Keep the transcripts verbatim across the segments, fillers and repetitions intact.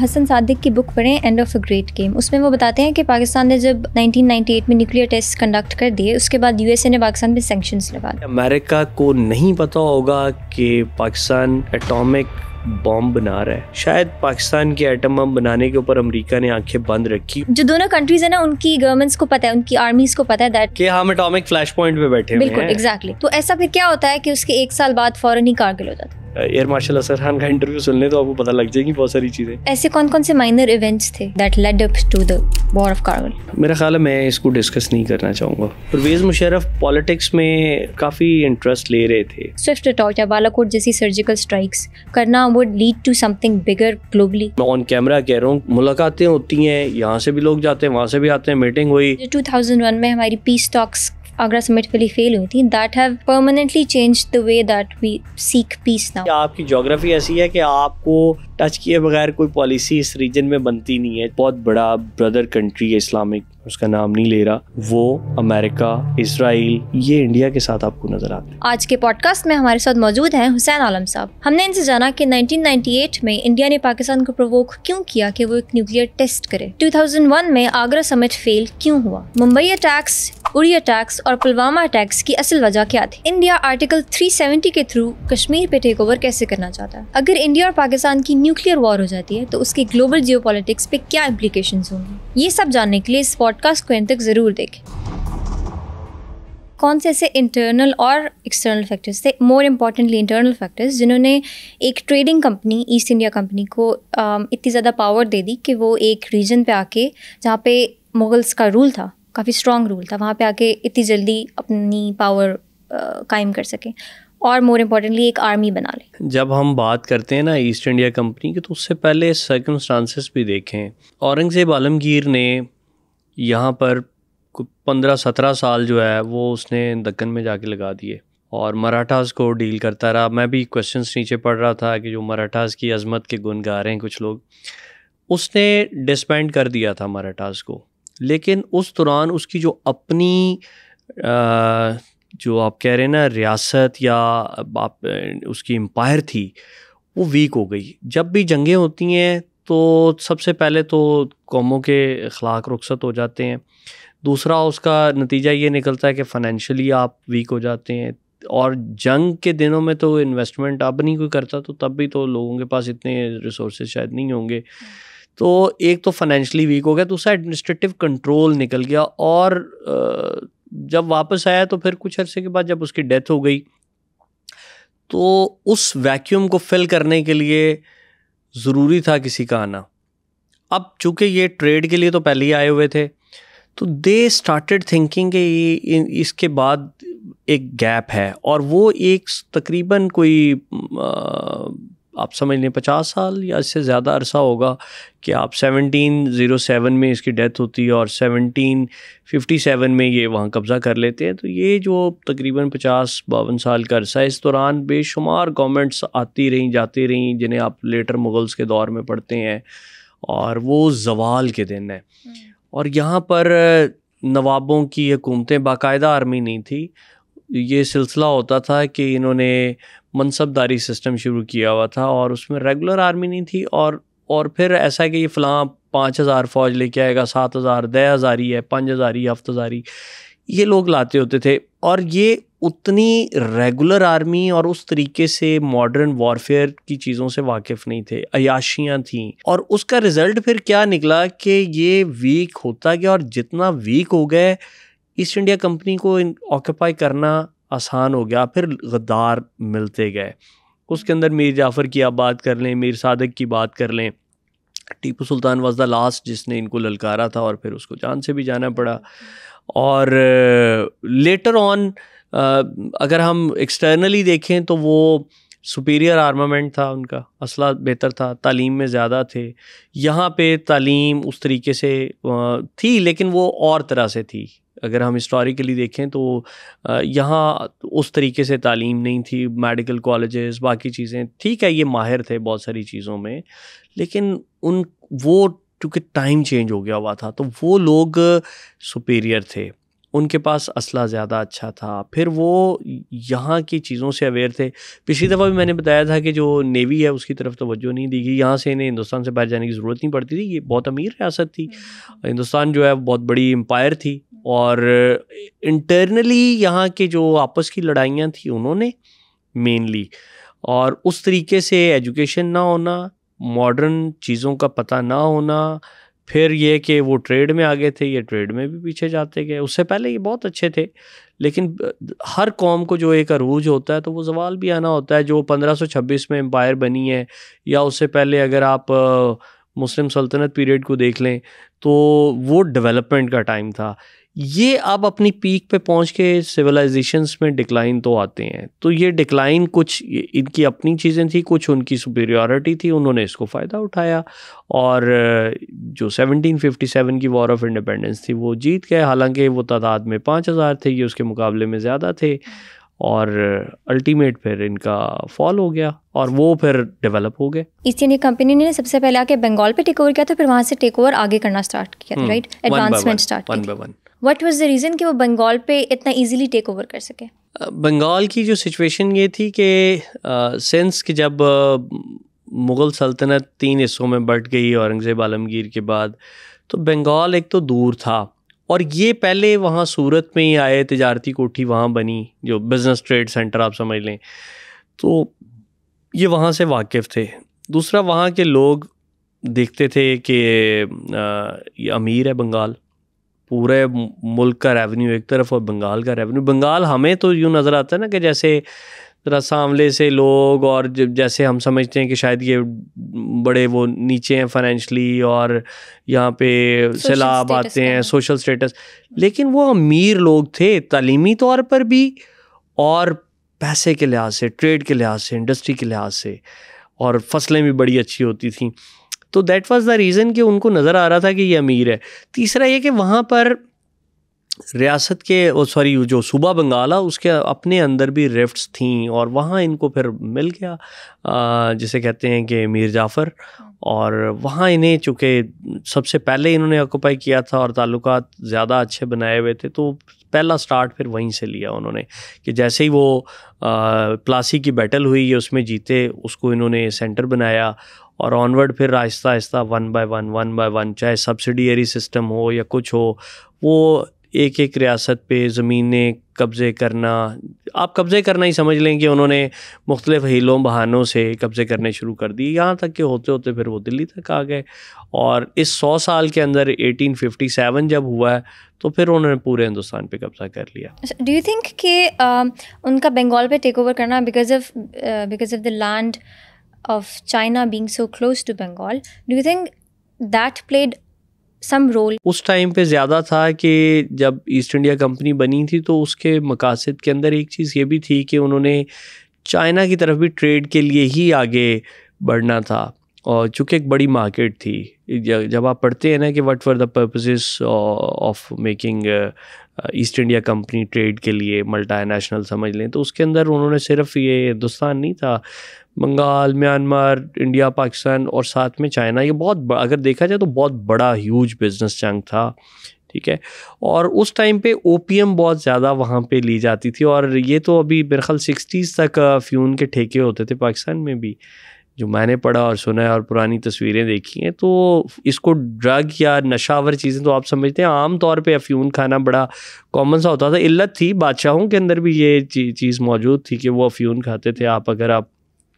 हसन सादिक की बुक पढ़ें, end of a great game. उसमें वो बताते हैं कि पाकिस्तान ने जब नाइनटीन नाइंटी एट में न्यूक्लियर टेस्ट कंडक्ट कर दिए, उसके बाद यूएसए ने पाकिस्तान पे सैंक्शंस लगा दिए। अमेरिका को नहीं पता होगा कि पाकिस्तान एटॉमिक बॉम्ब बना रहा है। शायद पाकिस्तान के एटम बम बनाने के ऊपर अमेरिका ने आंखें बंद रखी। जो दोनों कंट्रीज है ना, उनकी गवर्नमेंट्स को पता है, उनकी आर्मीज को पता है दैट कि हम एटॉमिक फ्लैश पॉइंट पे बैठे हैं। बिल्कुल, एग्जैक्टली। तो ऐसा फिर क्या होता है कि उसके एक साल बाद फौरन ही कारगिल हो जाता है। एयर मार्शल असर खान का इंटरव्यू सुन ले तो आपको पता लग जाएगी बहुत सारी चीजें। ऐसे कौन कौन से माइनर इवेंट्स थे that led up to the war of Kargil? मेरा ख्याल है मैं इसको डिस्कस नहीं करना चाहूँगा। परवेज मुशर्रफ पॉलिटिक्स में काफ़ी इंटरेस्ट ले रहे थे। स्विफ्ट अटैक या बालाकोट जैसी सर्जिकल स्ट्राइक्स करना would lead to something bigger globally. मैं ऑन कैमरा कह रहा हूँ, मुलाकातें होती हैं, यहाँ से भी लोग जाते हैं, वहाँ से भी आते हैं, मीटिंग हुई। टू थाउजेंड वन में हमारी पीस टॉक्स आगरा समिट के लिए फेल हुई थी, that have permanently changed the way that we seek peace now. आपकी ज्योग्राफी ऐसी है कि आपको टच किए बगैर कोई पॉलिसी इस रीजन में बनती नहीं है। बहुत बड़ा ब्रदर कंट्री है इस्लामिक, उसका नाम नहीं ले रहा, वो अमेरिका, इजराइल, ये इंडिया के साथ आपको नजर आता है। आज के पॉडकास्ट में हमारे साथ मौजूद हैं हुसैन आलम साहब। हमने इनसे जाना कि नाइनटीन नाइंटी एट में इंडिया ने पाकिस्तान को प्रोवोक क्यों किया कि वो एक न्यूक्लियर टेस्ट करे। टू थाउजेंड वन में आगरा समिट फेल क्यों हुआ। मुंबई अटैक्स, उरी अटैक्स और पुलवामा अटैक्स की असल वजह क्या थी। इंडिया आर्टिकल थ्री सेवेंटी के थ्रू कश्मीर पे टेक ओवर कैसे करना चाहता है। अगर इंडिया और पाकिस्तान की न्यूक्लियर वॉर हो जाती है तो उसकी ग्लोबल जियोपॉलिटिक्स पे क्या इम्प्लीकेशंस होंगी। ये सब जानने के लिए इस पॉडकास्ट को अंत तक जरूर देखें। कौन से ऐसे इंटरनल और एक्सटर्नल फैक्टर्स थे, मोर इम्पॉर्टेंटली इंटरनल फैक्टर्स, जिन्होंने एक trading company East India company को इतनी ज़्यादा पावर दे दी कि वो एक रीजन पे आके, जहाँ पे मुगल्स का रूल था, काफ़ी स्ट्रॉन्ग रूल था, वहाँ पे आके इतनी जल्दी अपनी पावर कायम कर सकें और मोर इम्पॉर्टेंटली एक आर्मी बना ले। जब हम बात करते हैं ना ईस्ट इंडिया कंपनी की, तो उससे पहले सर्कमस्टांसेस भी देखें। औरंगज़ेब आलमगीर ने यहाँ पर पंद्रह सत्रह साल जो है वो उसने दक्कन में जाके लगा दिए और मराठास को डील करता रहा। मैं भी क्वेश्चंस नीचे पढ़ रहा था कि जो मराठास की अजमत के गुण गा रहे हैं कुछ लोग, उसने डिसबैंड कर दिया था मराठास को। लेकिन उस दौरान उसकी जो अपनी आ, जो आप कह रहे हैं ना रियासत या आप उसकी एम्पायर थी, वो वीक हो गई। जब भी जंगें होती हैं तो सबसे पहले तो कौमों के अखलाक रुखसत हो जाते हैं, दूसरा उसका नतीजा ये निकलता है कि फ़ाइनेंशियली आप वीक हो जाते हैं। और जंग के दिनों में तो इन्वेस्टमेंट अब नहीं कोई करता, तो तब भी तो लोगों के पास इतने रिसोर्सेज शायद नहीं होंगे। तो एक तो फाइनेंशियली वीक हो गया, दूसरा एडमिनिस्ट्रेटिव कंट्रोल निकल गया। और जब वापस आया तो फिर कुछ अरसे के बाद जब उसकी डेथ हो गई, तो उस वैक्यूम को फिल करने के लिए ज़रूरी था किसी का आना। अब चूँकि ये ट्रेड के लिए तो पहले ही आए हुए थे, तो दे स्टार्टेड थिंकिंग कि ये इसके बाद एक गैप है, और वो एक तकरीबन कोई आ, आप समझ लें पचास साल या इससे ज़्यादा अरसा होगा कि आप सेवनटीन ज़ीरो सेवन में इसकी डेथ होती है और सेवनटीन फिफ्टी सेवन में ये वहाँ कब्ज़ा कर लेते हैं। तो ये जो तकरीबन पचास बावन साल का अरसा है, इस दौरान बेशुमार गवर्नमेंट्स आती रहीं जाती रहीं, जिन्हें आप लेटर मुगल्स के दौर में पढ़ते हैं, और वो ज़वाल के दिन है। और यहाँ पर नवाबों की हुकूमतें, बाकायदा आर्मी नहीं थी। ये सिलसिला होता था कि इन्होंने मनसबदारी सिस्टम शुरू किया हुआ था और उसमें रेगुलर आर्मी नहीं थी। और और फिर ऐसा है कि ये फ़लाँ पाँच हज़ार फ़ौज लेके आएगा, सात हज़ार दह हज़ारी है, पाँच हज़ारी हफ्त हज़ारी, ये लोग लाते होते थे। और ये उतनी रेगुलर आर्मी और उस तरीके से मॉडर्न वॉरफेयर की चीज़ों से वाकिफ़ नहीं थे, अयाशियाँ थीं। और उसका रिज़ल्ट फिर क्या निकला कि ये वीक होता गया, और जितना वीक हो गए ईस्ट इंडिया कंपनी को ऑक्यूपाई करना आसान हो गया। फिर गद्दार मिलते गए, उसके अंदर मीर जाफ़र की आप बात कर लें, मीर सादिक की बात कर लें, Tipu Sultan was the last जिसने इनको ललकारा था और फिर उसको जान से भी जाना पड़ा। और लेटर ऑन अगर हम एक्सटर्नली देखें तो वो सुपीरियर आर्मामेंट था, उनका असला बेहतर था, तालीम में ज़्यादा थे। यहाँ पे तालीम उस तरीके से थी, लेकिन वो और तरह से थी। अगर हम हिस्टोरिकली देखें तो यहाँ उस तरीके से तालीम नहीं थी, मेडिकल कॉलेजेस, बाकी चीज़ें ठीक है, ये माहिर थे बहुत सारी चीज़ों में, लेकिन उन वो क्योंकि टाइम चेंज हो गया हुआ था, तो वो लोग सुपीरियर थे। उनके पास असला ज़्यादा अच्छा था, फिर वो यहाँ की चीज़ों से अवेयर थे। पिछली दफ़ा भी मैंने बताया था कि जो नेवी है उसकी तरफ तवज्जो नहीं दी गई, यहाँ से इन्हें हिंदुस्तान से बाहर जाने की ज़रूरत नहीं पड़ती थी, ये बहुत अमीर रियासत थी, हिंदुस्तान जो है बहुत बड़ी एम्पायर थी, और इंटरनली यहाँ के जो आपस की लड़ाइयाँ थी उन्होंने मेनली, और उस तरीके से एजुकेशन ना होना, मॉडर्न चीज़ों का पता ना होना, फिर ये कि वो ट्रेड में आगे थे, ये ट्रेड में भी पीछे जाते गए। उससे पहले ये बहुत अच्छे थे, लेकिन हर कौम को जो एक अरूज होता है तो वो ज़वाल भी आना होता है। जो पंद्रह सौ छब्बीस में एम्पायर बनी है, या उससे पहले अगर आप मुस्लिम सल्तनत पीरियड को देख लें तो वो डेवलपमेंट का टाइम था। ये अब अपनी पीक पे पहुंच के सिविलाइजेशंस में डिक्लाइन तो आते हैं, तो ये डिक्लाइन कुछ इनकी अपनी चीज़ें थी, कुछ उनकी सुपीरियॉरिटी थी, उन्होंने इसको फ़ायदा उठाया, और जो सेवनटीन फिफ्टी सेवन की वॉर ऑफ इंडिपेंडेंस थी वो जीत गए। हालांकि वो तादाद में पाँच हज़ार थे, ये उसके मुकाबले में ज़्यादा थे, और अल्टीमेट फिर इनका फॉल हो गया और वो फिर डेवलप हो गए। ईस्ट इंडिया कंपनी ने सबसे पहले आके बंगाल पे टेक ओवर किया था, फिर वहाँ से टेक ओवर आगे करना स्टार्ट किया था, right? Advancement start one by one. What was the reason कि वो बंगाल पे इतना इजीली टेक ओवर कर सके? बंगाल की जो सिचुएशन ये थी कि सिंस कि जब मुग़ल सल्तनत तीन हिस्सों में बट गई औरंगज़ेब आलमगीर के बाद, तो बंगाल एक तो दूर था, और ये पहले वहाँ सूरत में ही आए, तिजारती कोठी वहाँ बनी, जो बिज़नेस ट्रेड सेंटर आप समझ लें, तो ये वहाँ से वाकिफ़ थे। दूसरा, वहाँ के लोग देखते थे कि ये अमीर है बंगाल, पूरे मुल्क का रेवेन्यू एक तरफ और बंगाल का रेवेन्यू, बंगाल हमें तो यूँ नज़र आता है ना कि जैसे ज़रा सांवले से लोग, और जैसे हम समझते हैं कि शायद ये बड़े वो नीचे हैं फाइनेंशली, और यहाँ पे सैलाब आते हैं, सोशल स्टेटस, लेकिन वो अमीर लोग थे तालीमी तौर पर भी, और पैसे के लिहाज से, ट्रेड के लिहाज से, इंडस्ट्री के लिहाज से, और फसलें भी बड़ी अच्छी होती थी। तो दैट वाज द रीज़न कि उनको नज़र आ रहा था कि ये अमीर है। तीसरा ये कि वहाँ पर रियासत के ओ सॉरी जो सूबा बंगाल है उसके अपने अंदर भी रिफ्ट्स थीं, और वहाँ इनको फिर मिल गया जिसे कहते हैं कि मीर जाफ़र, और वहाँ इन्हें चूँकि सबसे पहले इन्होंने ऑक्यूपाई किया था और ताल्लुकात ज़्यादा अच्छे बनाए हुए थे, तो पहला स्टार्ट फिर वहीं से लिया उन्होंने, कि जैसे ही वो आ, प्लासी की बैटल हुई है उसमें जीते, उसको इन्होंने सेंटर बनाया, और ऑनवर्ड फिर आहिस्ता आहिस्ता one by one one by one, चाहे सब्सिडियरी सिस्टम हो या कुछ हो, वो एक एक रियासत पे ज़मीनें कब्ज़े करना, आप कब्ज़े करना ही समझ लें कि उन्होंने मुख्तलिफ़ हीलों बहानों से कब्ज़े करने शुरू कर दिए, यहाँ तक कि होते होते फिर वो दिल्ली तक आ गए। और इस सौ साल के अंदर एटीन फिफ्टी सेवन जब हुआ है तो फिर उन्होंने पूरे हिंदुस्तान पे कब्ज़ा कर लिया। डू यू थिंक कि uh, उनका बंगाल पे टेक ओवर करना because of because of the land of China being so close to Bengal, do you think that played some role? उस टाइम पे ज़्यादा था कि जब ईस्ट इंडिया कंपनी बनी थी तो उसके मकासद के अंदर एक चीज़ ये भी थी कि उन्होंने चाइना की तरफ भी ट्रेड के लिए ही आगे बढ़ना था, और चूँकि एक बड़ी मार्केट थी। जब आप पढ़ते हैं ना कि what were the purposes of making East India company trade के लिए मल्टी नेशनल समझ लें, तो उसके अंदर उन्होंने सिर्फ ये हिंदुस्तान नहीं था, बंगाल, म्यांमार, इंडिया, पाकिस्तान और साथ में चाइना, ये बहुत अगर देखा जाए तो बहुत बड़ा ह्यूज बिजनेस चंक था, ठीक है। और उस टाइम पे ओपीएम बहुत ज़्यादा वहाँ पे ली जाती थी, और ये तो अभी मेरे ख्याल सिक्सटीज़ तक अफ्यून के ठेके होते थे पाकिस्तान में भी, जो मैंने पढ़ा और सुना है और पुरानी तस्वीरें देखी हैं। तो इसको ड्रग या नशावर चीज़ें तो आप समझते हैं, आम तौर पे अफ्यून खाना बड़ा कॉमन सा होता था। इल्लत थी, बादशाहों के अंदर भी ये चीज़ मौजूद थी कि वो अफ्यून खाते थे। आप अगर आप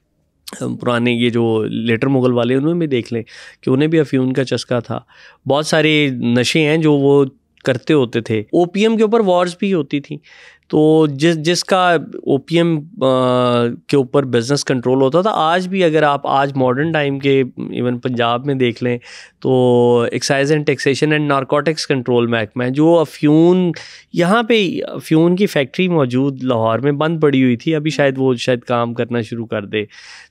पुराने ये जो लेटर मुग़ल वाले उन्होंने भी देख लें कि उन्हें भी अफ्यून का चस्का था। बहुत सारे नशे हैं जो वो करते होते थे। ओपीएम के ऊपर वॉर्स भी होती थी, तो जिस जिसका ओपीएम के ऊपर बिज़नेस कंट्रोल होता था। आज भी अगर आप आज मॉडर्न टाइम के इवन पंजाब में देख लें तो excise and taxation and narcotics control महकमा है, जो अफ्यून यहाँ पे अफ्यून की फैक्ट्री मौजूद लाहौर में बंद पड़ी हुई थी, अभी शायद वो शायद काम करना शुरू कर दे,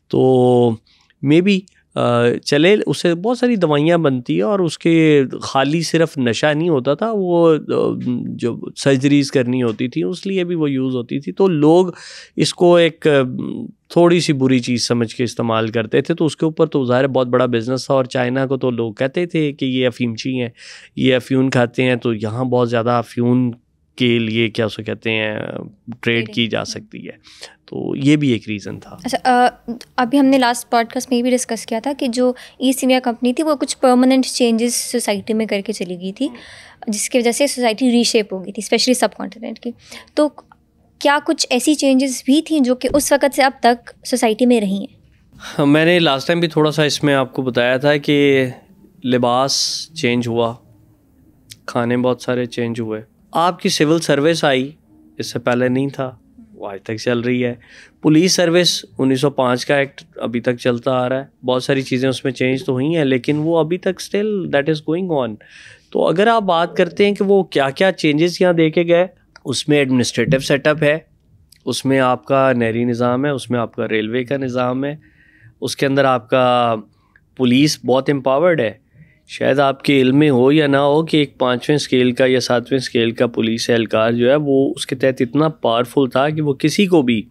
तो मे बी चले। उससे बहुत सारी दवाइयाँ बनती है, और उसके खाली सिर्फ नशा नहीं होता था, वो जो सर्जरीज़ करनी होती थी उसलिए भी वो यूज़ होती थी। तो लोग इसको एक थोड़ी सी बुरी चीज़ समझ के इस्तेमाल करते थे, तो उसके ऊपर तो ज़ाहिर बहुत बड़ा बिज़नेस था। और चाइना को तो लोग कहते थे कि ये अफीमची हैं, ये अफ्यून खाते हैं, तो यहाँ बहुत ज़्यादा अफ्यून के लिए क्या उसको कहते हैं ट्रेड की जा सकती है। तो ये भी एक रीज़न था। अच्छा, अभी हमने लास्ट पॉडकास्ट में भी डिस्कस किया था कि जो ईस्ट इंडिया कंपनी थी वो कुछ परमानेंट चेंजेस सोसाइटी में करके चली गई थी, जिसकी वजह से सोसाइटी रीशेप हो गई थी, स्पेशली सब कॉन्टिनेंट की। तो क्या कुछ ऐसी चेंजेस भी थी जो कि उस वक़्त से अब तक सोसाइटी में रही हैं? मैंने लास्ट टाइम भी थोड़ा सा इसमें आपको बताया था कि लिबास चेंज हुआ, खाने बहुत सारे चेंज हुए, आपकी सिविल सर्विस आई, इससे पहले नहीं था, वो आज तक चल रही है। पुलिस सर्विस उन्नीस सौ पाँच का एक्ट अभी तक चलता आ रहा है, बहुत सारी चीज़ें उसमें चेंज तो हुई हैं लेकिन वो अभी तक still that is going on. तो अगर आप बात करते हैं कि वो क्या क्या चेंजेस यहाँ देखे गए, उसमें एडमिनिस्ट्रेटिव सेटअप है, उसमें आपका नहरी निज़ाम है, उसमें आपका रेलवे का निज़ाम है, उसके अंदर आपका पुलिस बहुत एम्पावर्ड है। शायद आपके इल्म में हो या ना हो कि एक पाँचवें स्केल का या सातवें स्केल का पुलिस एहलकार जो है वो उसके तहत इतना पावरफुल था कि वो किसी को भी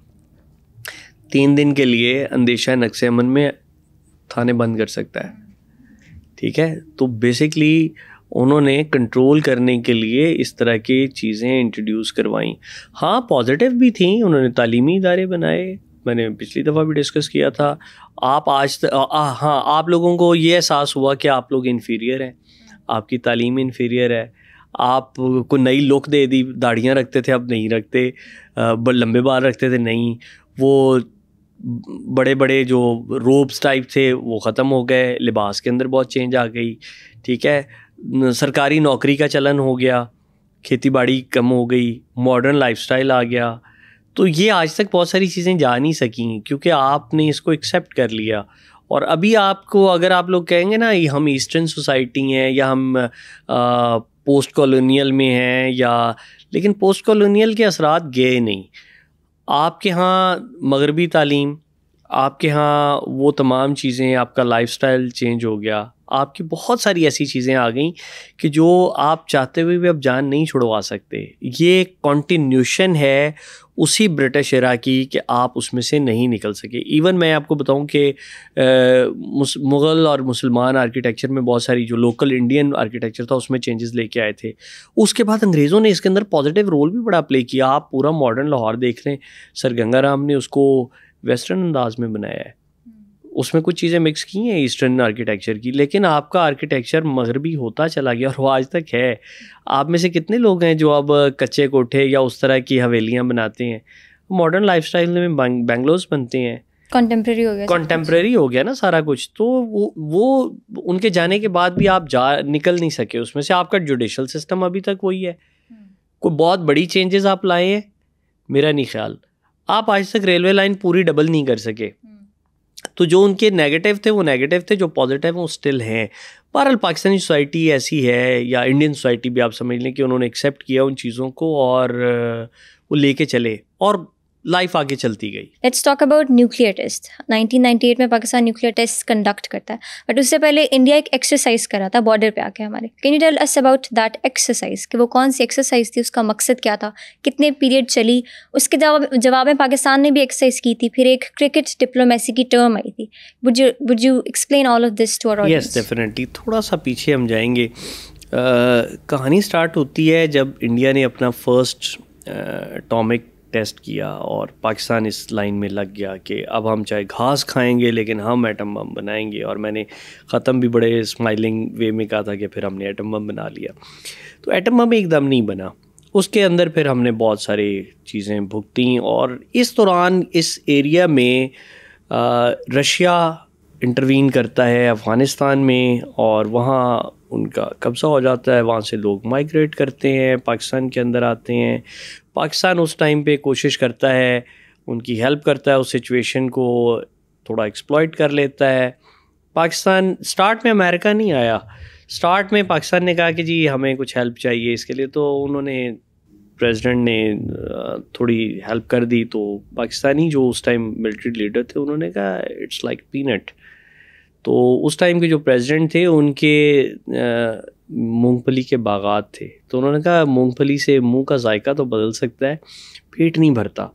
तीन दिन के लिए अंदेशा नक्शे अमन में थाने बंद कर सकता है। ठीक है, तो बेसिकली उन्होंने कंट्रोल करने के लिए इस तरह की चीज़ें इंट्रोड्यूस करवाई। हाँ, पॉजिटिव भी थी, उन्होंने तालीमी इदारे बनाए, मैंने पिछली दफ़ा भी डिस्कस किया था। आप आज त, आ, आ, हाँ आप लोगों को ये एहसास हुआ कि आप लोग इन्फीरियर हैं, आपकी तालीम इन्फीरियर है, आप को नई लुक दे दी, दाढ़ियाँ रखते थे अब नहीं रखते, लंबे बाल रखते थे नहीं, वो बड़े बड़े जो रोब्स टाइप थे वो ख़त्म हो गए, लिबास के अंदर बहुत चेंज आ गई। ठीक है, सरकारी नौकरी का चलन हो गया, खेती बाड़ी कम हो गई, मॉडर्न लाइफस्टाइल आ गया। तो ये आज तक बहुत सारी चीज़ें जा नहीं सकी क्योंकि आपने इसको एक्सेप्ट कर लिया। और अभी आपको अगर आप लोग कहेंगे ना हम ईस्टर्न सोसाइटी हैं या हम आ, पोस्ट कॉलोनियल में हैं या, लेकिन पोस्ट कॉलोनियल के असरात गए नहीं। आपके यहाँ मगरबी तालीम, आपके यहाँ वो तमाम चीज़ें, आपका लाइफस्टाइल चेंज हो गया, आपकी बहुत सारी ऐसी चीज़ें आ गई कि जो आप चाहते हुए भी अब जान नहीं छुड़वा सकते। ये कॉन्टिन्यूशन है उसी ब्रिटिश एरा की कि आप उसमें से नहीं निकल सके। इवन मैं आपको बताऊं कि मुग़ल और मुसलमान आर्किटेक्चर में बहुत सारी जो लोकल इंडियन आर्किटेक्चर था उसमें चेंजेस लेके आए थे। उसके बाद अंग्रेज़ों ने इसके अंदर पॉजिटिव रोल भी बड़ा प्ले किया। आप पूरा मॉडर्न लाहौर देख लें, सर गंगा राम ने उसको वेस्टर्न अंदाज में बनाया है, उसमें कुछ चीज़ें मिक्स की हैं ईस्टर्न आर्किटेक्चर की, लेकिन आपका आर्किटेक्चर मगरबी होता चला गया और वो आज तक है। आप में से कितने लोग हैं जो अब कच्चे कोठे या उस तरह की हवेलियां बनाते हैं? मॉडर्न लाइफस्टाइल में बैंगलोर्स बनते हैं, कंटेम्प्रेरी हो गया, कंटेम्प्रेरी हो गया ना सारा कुछ। तो वो वो उनके जाने के बाद भी आप जा निकल नहीं सके उसमें से। आपका जुडिशल सिस्टम अभी तक वही है। कोई बहुत बड़ी चेंजेस आप लाए हैं मेरा नहीं ख्याल। आप आज तक रेलवे लाइन पूरी डबल नहीं कर सके। तो जो उनके नेगेटिव थे वो नेगेटिव थे, जो पॉजिटिव वो स्टिल हैं। बहरहाल पाकिस्तानी सोसाइटी ऐसी है, या इंडियन सोसाइटी भी आप समझ लें कि उन्होंने एक्सेप्ट किया उन चीज़ों को और वो लेके चले और लाइफ आगे चलती गई। Let's talk about nuclear test. Nineteen ninety eight में पाकिस्तान न्यूक्लियर टेस्ट कंडक्ट करता है, बट उससे पहले इंडिया एक एक्सरसाइज करा था बॉर्डर पे आके हमारे। Can you tell us about that exercise कि वो कौन सी एक्सरसाइज थी, उसका मकसद क्या था, कितने पीरियड चली? उसके जवाब जवाब में पाकिस्तान ने भी एक्सरसाइज की थी, फिर एक क्रिकेट डिप्लोमेसी की टर्म आई थी। Would you would you explain all of this to our audience? Yes definitely. थोड़ा सा पीछे हम जाएंगे। uh, कहानी स्टार्ट होती है जब इंडिया ने अपना फर्स्ट एटॉमिक टेस्ट किया और पाकिस्तान इस लाइन में लग गया कि अब हम चाहे घास खाएंगे लेकिन हम एटम बम बनाएंगे। और मैंने ख़त्म भी बड़े स्माइलिंग वे में कहा था कि फिर हमने एटम बम बना लिया। तो एटम बम एकदम नहीं बना, उसके अंदर फिर हमने बहुत सारी चीज़ें भुगती और इस दौरान इस एरिया में रशिया इंटरवीन करता है अफ़गानिस्तान में और वहाँ उनका कब्ज़ा हो जाता है। वहाँ से लोग माइग्रेट करते हैं, पाकिस्तान के अंदर आते हैं। पाकिस्तान उस टाइम पे कोशिश करता है, उनकी हेल्प करता है, उस सिचुएशन को थोड़ा एक्सप्लॉइट कर लेता है। पाकिस्तान स्टार्ट में अमेरिका नहीं आया, स्टार्ट में पाकिस्तान ने कहा कि जी हमें कुछ हेल्प चाहिए इसके लिए, तो उन्होंने प्रेसिडेंट ने थोड़ी हेल्प कर दी। तो पाकिस्तानी जो उस टाइम मिलिट्री लीडर थे उन्होंने कहा इट्स लाइक पीनट। तो उस टाइम के जो प्रेसिडेंट थे उनके मूंगफली के बागात थे, तो उन्होंने कहा मूंगफली से मुंह का जायका तो बदल सकता है, पेट नहीं भरता।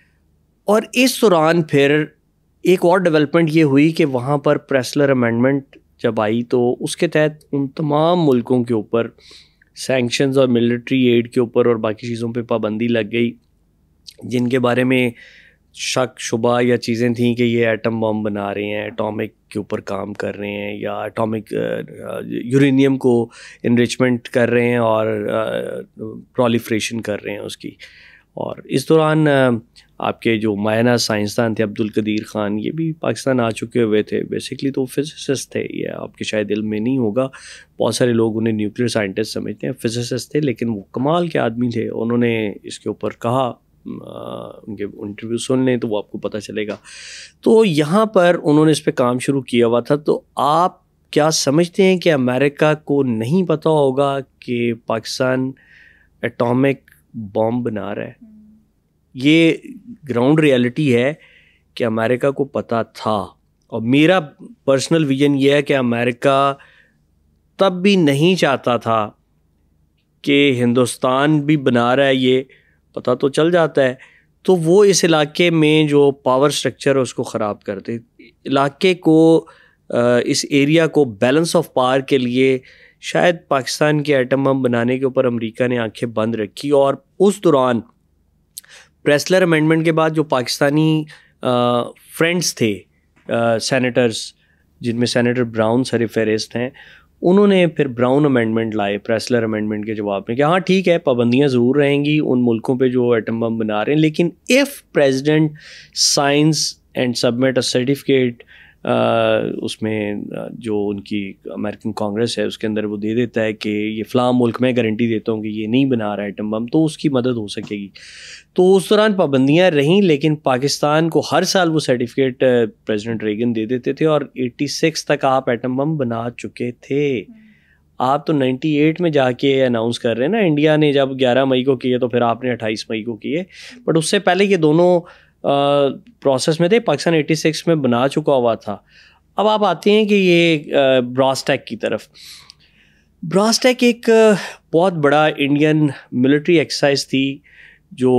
और इस दौरान फिर एक और डेवलपमेंट ये हुई कि वहाँ पर प्रेसलर अमेंडमेंट जब आई तो उसके तहत उन तमाम मुल्कों के ऊपर सैंक्शंस और मिलिट्री एड के ऊपर और बाकी चीज़ों पे पाबंदी लग गई, जिनके बारे में शक शुबा या चीज़ें थी कि ये एटम बम बना रहे हैं, एटॉमिक के ऊपर काम कर रहे हैं, या एटॉमिक यूरेनियम को इनरिचमेंट कर रहे हैं और प्रोलिफ्रेशन कर रहे हैं उसकी। और इस दौरान आपके जो मायना साइंसदान थे अब्दुल कदीर ख़ान, ये भी पाकिस्तान आ चुके हुए थे। बेसिकली तो फिजिसिस्ट थे, ये आपके शायद इल्म में नहीं होगा, बहुत सारे लोग उन्हें न्यूक्लियर साइंटिस्ट समझते हैं, फिजिसिस्ट थे, लेकिन वो कमाल के आदमी थे। उन्होंने इसके ऊपर कहा, उनके इंटरव्यू सुन लें तो वो आपको पता चलेगा। तो यहाँ पर उन्होंने इस पर काम शुरू किया हुआ था। तो आप क्या समझते हैं कि अमेरिका को नहीं पता होगा कि पाकिस्तान एटॉमिक बॉम्ब बना रहा है? ये ग्राउंड रियलिटी है कि अमेरिका को पता था। और मेरा पर्सनल विजन ये है कि अमेरिका तब भी नहीं चाहता था कि हिंदुस्तान भी बना रहा है, ये पता तो चल जाता है तो वो इस इलाके में जो पावर स्ट्रक्चर है उसको ख़राब करते, इलाके को, इस एरिया को बैलेंस ऑफ पावर के लिए शायद पाकिस्तान के एटम बम बनाने के ऊपर अमेरिका ने आंखें बंद रखी। और उस दौरान प्रेसलर अमेंडमेंट के बाद जो पाकिस्तानी फ्रेंड्स थे, सेनेटर्स, जिनमें सेनेटर ब्राउन सर फहरिस्त हैं, उन्होंने फिर ब्राउन अमेंडमेंट लाए प्रेसलर अमेंडमेंट के जवाब में कि हाँ ठीक है, पाबंदियाँ ज़रूर रहेंगी उन मुल्कों पे जो एटम बम बना रहे हैं, लेकिन if president signs and submit a certificate, उसमें जो उनकी अमेरिकन कांग्रेस है उसके अंदर वो दे देता है कि ये फ़लाँ मुल्क में गारंटी देता हूँ कि ये नहीं बना रहा है एटम बम, तो उसकी मदद हो सकेगी। तो उस दौरान पाबंदियाँ रहीं, लेकिन पाकिस्तान को हर साल वो सर्टिफिकेट प्रेसिडेंट रेगन दे देते थे और छियासी तक आप एटम बम बना चुके थे। आप तो अट्ठानवे में जाके अनाउंस कर रहे हैं ना, इंडिया ने जब ग्यारह मई को किए तो फिर आपने अट्ठाईस मई को किए, बट उससे पहले ये दोनों प्रोसेस में थे। पाकिस्तान छियासी में बना चुका हुआ था। अब आप आते हैं कि ये ब्रास टैग की तरफ। ब्रास टैग एक बहुत बड़ा इंडियन मिलिट्री एक्सरसाइज थी जो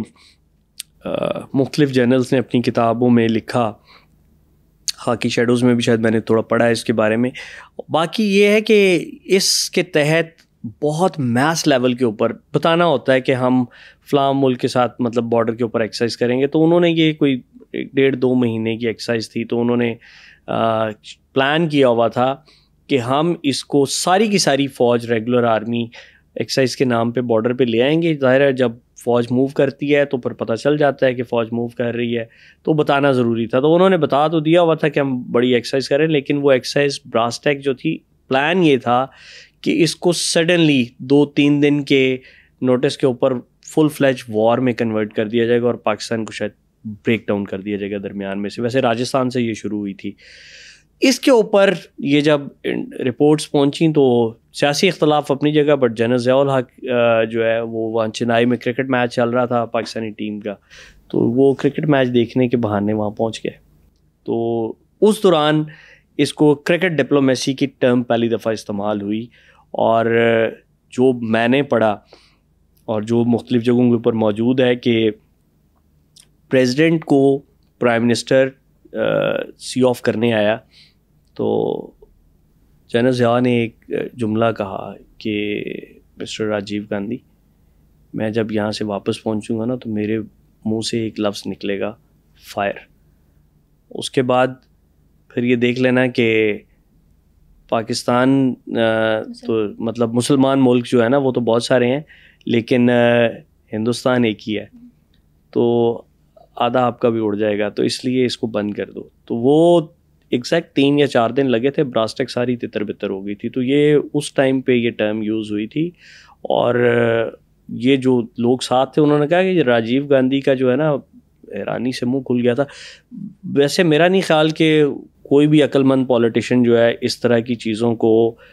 मुख्तलिफ जर्नल्स ने अपनी किताबों में लिखा, खाकी शेडोज़ में भी शायद मैंने थोड़ा पढ़ा है इसके बारे में। बाकी ये है कि इसके तहत बहुत मैस लेवल के ऊपर बताना होता है कि हम फ़लाँ मुल्क के साथ मतलब बॉर्डर के ऊपर एक्सरसाइज करेंगे। तो उन्होंने ये कोई एक डेढ़ दो महीने की एक्सरसाइज थी, तो उन्होंने आ, प्लान किया हुआ था कि हम इसको सारी की सारी फ़ौज रेगुलर आर्मी एक्सरसाइज के नाम पे बॉर्डर पे ले आएंगे। ज़ाहिर है जब फ़ौज मूव करती है तो फिर पता चल जाता है कि फ़ौज मूव कर रही है, तो बताना ज़रूरी था। तो उन्होंने बता तो दिया हुआ था कि हम बड़ी एक्सरसाइज करें, लेकिन वो एक्सरसाइज ब्रास टैग जो थी, प्लान ये था कि इसको सडनली दो तीन दिन के नोटिस के ऊपर फुल फ्लैज वॉर में कन्वर्ट कर दिया जाएगा और पाकिस्तान को शायद ब्रेक डाउन कर दिया जाएगा दरमियान में से। वैसे राजस्थान से ये शुरू हुई थी। इसके ऊपर ये जब रिपोर्ट्स पहुंची तो सियासी इख्तलाफ अपनी जगह, बट जनरल ज़ियाउल हक जो है वो वहाँ चेन्नई में क्रिकेट मैच चल रहा था पाकिस्तानी टीम का, तो वो क्रिकेट मैच देखने के बहाने वहाँ पहुँच गए। तो उस दौरान इसको क्रिकेट डिप्लोमेसी की टर्म पहली दफ़ा इस्तेमाल हुई। और जो मैंने पढ़ा और जो मुख्तलिफ जगहों के ऊपर मौजूद है कि प्रेसिडेंट को प्राइम मिनिस्टर सी ऑफ करने आया तो जनरल ज़िया ने एक जुमला कहा कि मिस्टर राजीव गांधी, मैं जब यहाँ से वापस पहुँचूँगा ना तो मेरे मुंह से एक लफ्ज़ निकलेगा, फायर। उसके बाद फिर ये देख लेना कि पाकिस्तान तो मतलब मुसलमान मुल्क जो है ना वो तो बहुत सारे हैं, लेकिन हिंदुस्तान एक ही है, तो आधा आपका भी उड़ जाएगा, तो इसलिए इसको बंद कर दो। तो वो एग्जैक्ट तीन या चार दिन लगे थे, ब्रास टैग सारी तितर बितर हो गई थी। तो ये उस टाइम पे ये टर्म यूज़ हुई थी। और ये जो लोग साथ थे उन्होंने कहा कि राजीव गांधी का जो है ना हैरानी से मुंह खुल गया था। वैसे मेरा नहीं ख्याल कि कोई भी अक्लमंद पॉलिटिशियन जो है इस तरह की चीज़ों को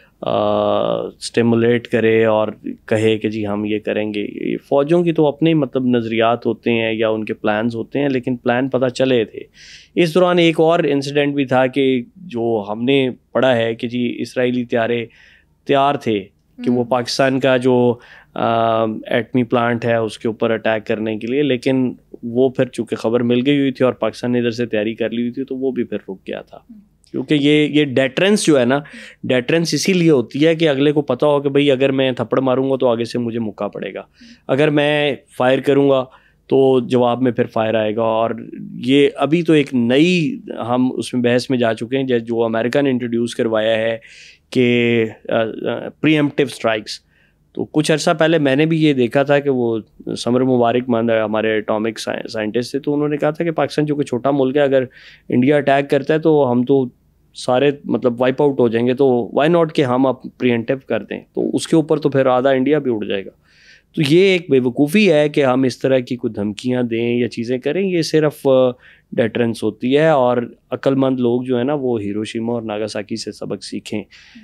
स्टिमुलेट करे और कहे कि जी हम ये करेंगे। ये फ़ौजों की तो अपने मतलब नज़रियात होते हैं या उनके प्लान्स होते हैं, लेकिन प्लान पता चले थे। इस दौरान एक और इंसिडेंट भी था कि जो हमने पढ़ा है कि जी इसराइली त्यारे तैयार थे कि वो पाकिस्तान का जो एटमी प्लांट है उसके ऊपर अटैक करने के लिए, लेकिन वो फिर चूँकि ख़बर मिल गई हुई थी और पाकिस्तान ने इधर से तैयारी कर ली हुई थी तो वो भी फिर रुक गया था। क्योंकि ये ये डेटरेंस जो है ना, डेटरेंस इसीलिए होती है कि अगले को पता हो कि भाई अगर मैं थप्पड़ मारूंगा तो आगे से मुझे मुक्का पड़ेगा, अगर मैं फायर करूंगा तो जवाब में फिर फायर आएगा। और ये अभी तो एक नई हम उसमें बहस में जा चुके हैं जो अमेरिका ने इंट्रोड्यूस करवाया है कि प्रीएम्प्टिव स्ट्राइक्स। तो कुछ अर्सा पहले मैंने भी ये देखा था कि वो समर मुबारक मंद हमारे एटॉमिक साइंटिस्ट थे, तो उन्होंने कहा था कि पाकिस्तान जो कि छोटा मुल्क है, अगर इंडिया अटैक करता है तो हम तो सारे मतलब वाइप आउट हो जाएंगे, तो वाई नॉट कि हम आप प्रीएम्प्टिव कर दें, तो उसके ऊपर तो फिर आधा इंडिया भी उड़ जाएगा। तो ये एक बेवकूफ़ी है कि हम इस तरह की कुछ धमकियाँ दें या चीज़ें करें, ये सिर्फ डेटरेंस होती है। और अक्लमंद लोग जो है ना वो हिरोशिमा और नागासाकी से सबक सीखें।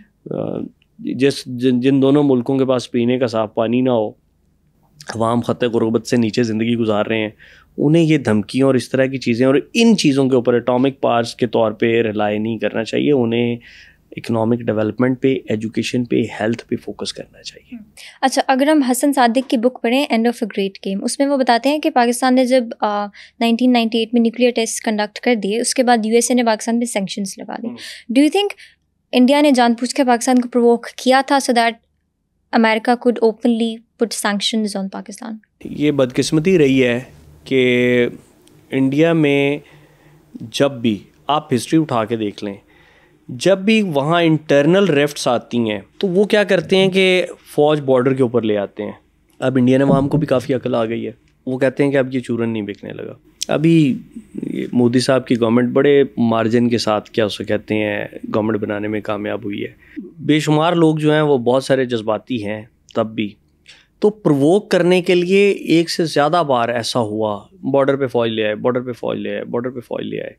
जिस जिन जिन दोनों मुल्कों के पास पीने का साफ़ पानी ना हो, अवाम ख़तरे गुर्बत से नीचे ज़िंदगी गुजार रहे हैं, उन्हें ये धमकियाँ और इस तरह की चीज़ें और इन चीज़ों के ऊपर एटॉमिक पावर्स के तौर पे रिलाई नहीं करना चाहिए। उन्हें इकोनॉमिक डेवलपमेंट पे, एजुकेशन पे, हेल्थ पे फोकस करना चाहिए। अच्छा, अगर हम हसन सादिक की बुक पढ़ें end of a great game, उसमें वो बताते हैं कि पाकिस्तान ने जब नाइनटीन नाइंटी एट में न्यूक्लियर टेस्ट कंडक्ट कर दिए, उसके बाद यूएसए ने पाकिस्तान पे सैंक्शंस लगा दी। डू यू थिंक इंडिया ने जानबूझ के पाकिस्तान को प्रोवोक किया था so that America could openly put sanctions on Pakistan? ये बदकिस्मती रही है कि इंडिया में जब भी आप हिस्ट्री उठा के देख लें, जब भी वहाँ इंटरनल रिफ्ट्स आती हैं तो वो क्या करते हैं कि फ़ौज बॉर्डर के ऊपर ले आते हैं। अब इंडियन अवाम को भी काफ़ी अकल आ गई है, वो कहते हैं कि अब ये चूरन नहीं बिकने लगा। अभी मोदी साहब की गवर्नमेंट बड़े मार्जिन के साथ क्या उसे कहते हैं गवर्नमेंट बनाने में कामयाब हुई है। बेशुमार लोग जो हैं वो बहुत सारे जज्बाती हैं, तब भी तो प्रोवोक करने के लिए एक से ज़्यादा बार ऐसा हुआ, बॉर्डर पे फ़ौज ले आए, बॉर्डर पे फ़ौज ले आए, बॉर्डर पे फ़ौज ले आए।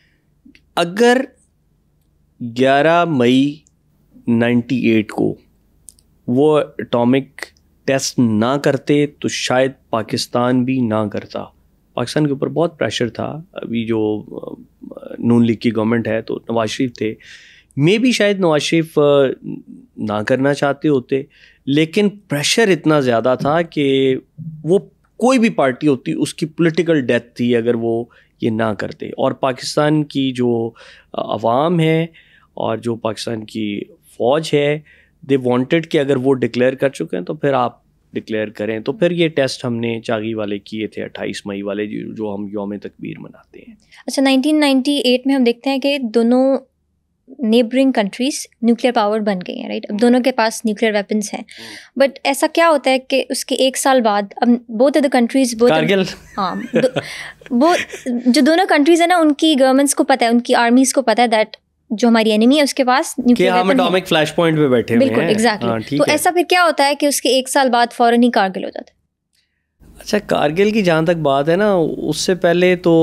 अगर ग्यारह मई अट्ठानवे को वो एटॉमिक टेस्ट ना करते तो शायद पाकिस्तान भी ना करता। पाकिस्तान के ऊपर बहुत प्रेशर था। अभी जो नून लीग की गवर्नमेंट है तो नवाज शरीफ थे, मे भी शायद नवाज शरीफ ना करना चाहते होते, लेकिन प्रेशर इतना ज़्यादा था कि वो कोई भी पार्टी होती उसकी पॉलिटिकल डेथ थी अगर वो ये ना करते। और पाकिस्तान की जो अवाम है और जो पाकिस्तान की फ़ौज है, दे वांटेड कि अगर वो डिक्लेयर कर चुके हैं तो फिर आप डिक्लेयर करें। तो फिर ये टेस्ट हमने चागी वाले किए थे, अट्ठाईस मई वाले, जो हम यौम तकबीर मनाते हैं। अच्छा, नाइनटीन नाइंटी एट में हम देखते हैं कि दोनों नेबरिंग कंट्रीज न्यूक्लियर पावर बन गई हैं, राइट? अब दोनों के पास न्यूक्लियर वेपन्स हैं, बट ऐसा क्या होता है कि उसके एक साल बाद अब both the countries both Kargil हाँ वो जो दोनों कंट्रीज है ना, उनकी गवर्नमेंट्स को पता है, उनकी आर्मीज को पता है दैट जो हमारी एनिमी है उसके पास न्यूक्लियर वेपन है। एटॉमिक फ्लैश पॉइंट पे बैठे हुए हैं। बिल्कुल, एग्जैक्टली। तो ऐसा फिर क्या होता है कि उसके एक साल बाद फौरन ही कारगिल हो जाता है? अच्छा, कारगिल की जहाँ तक बात है ना, उससे पहले तो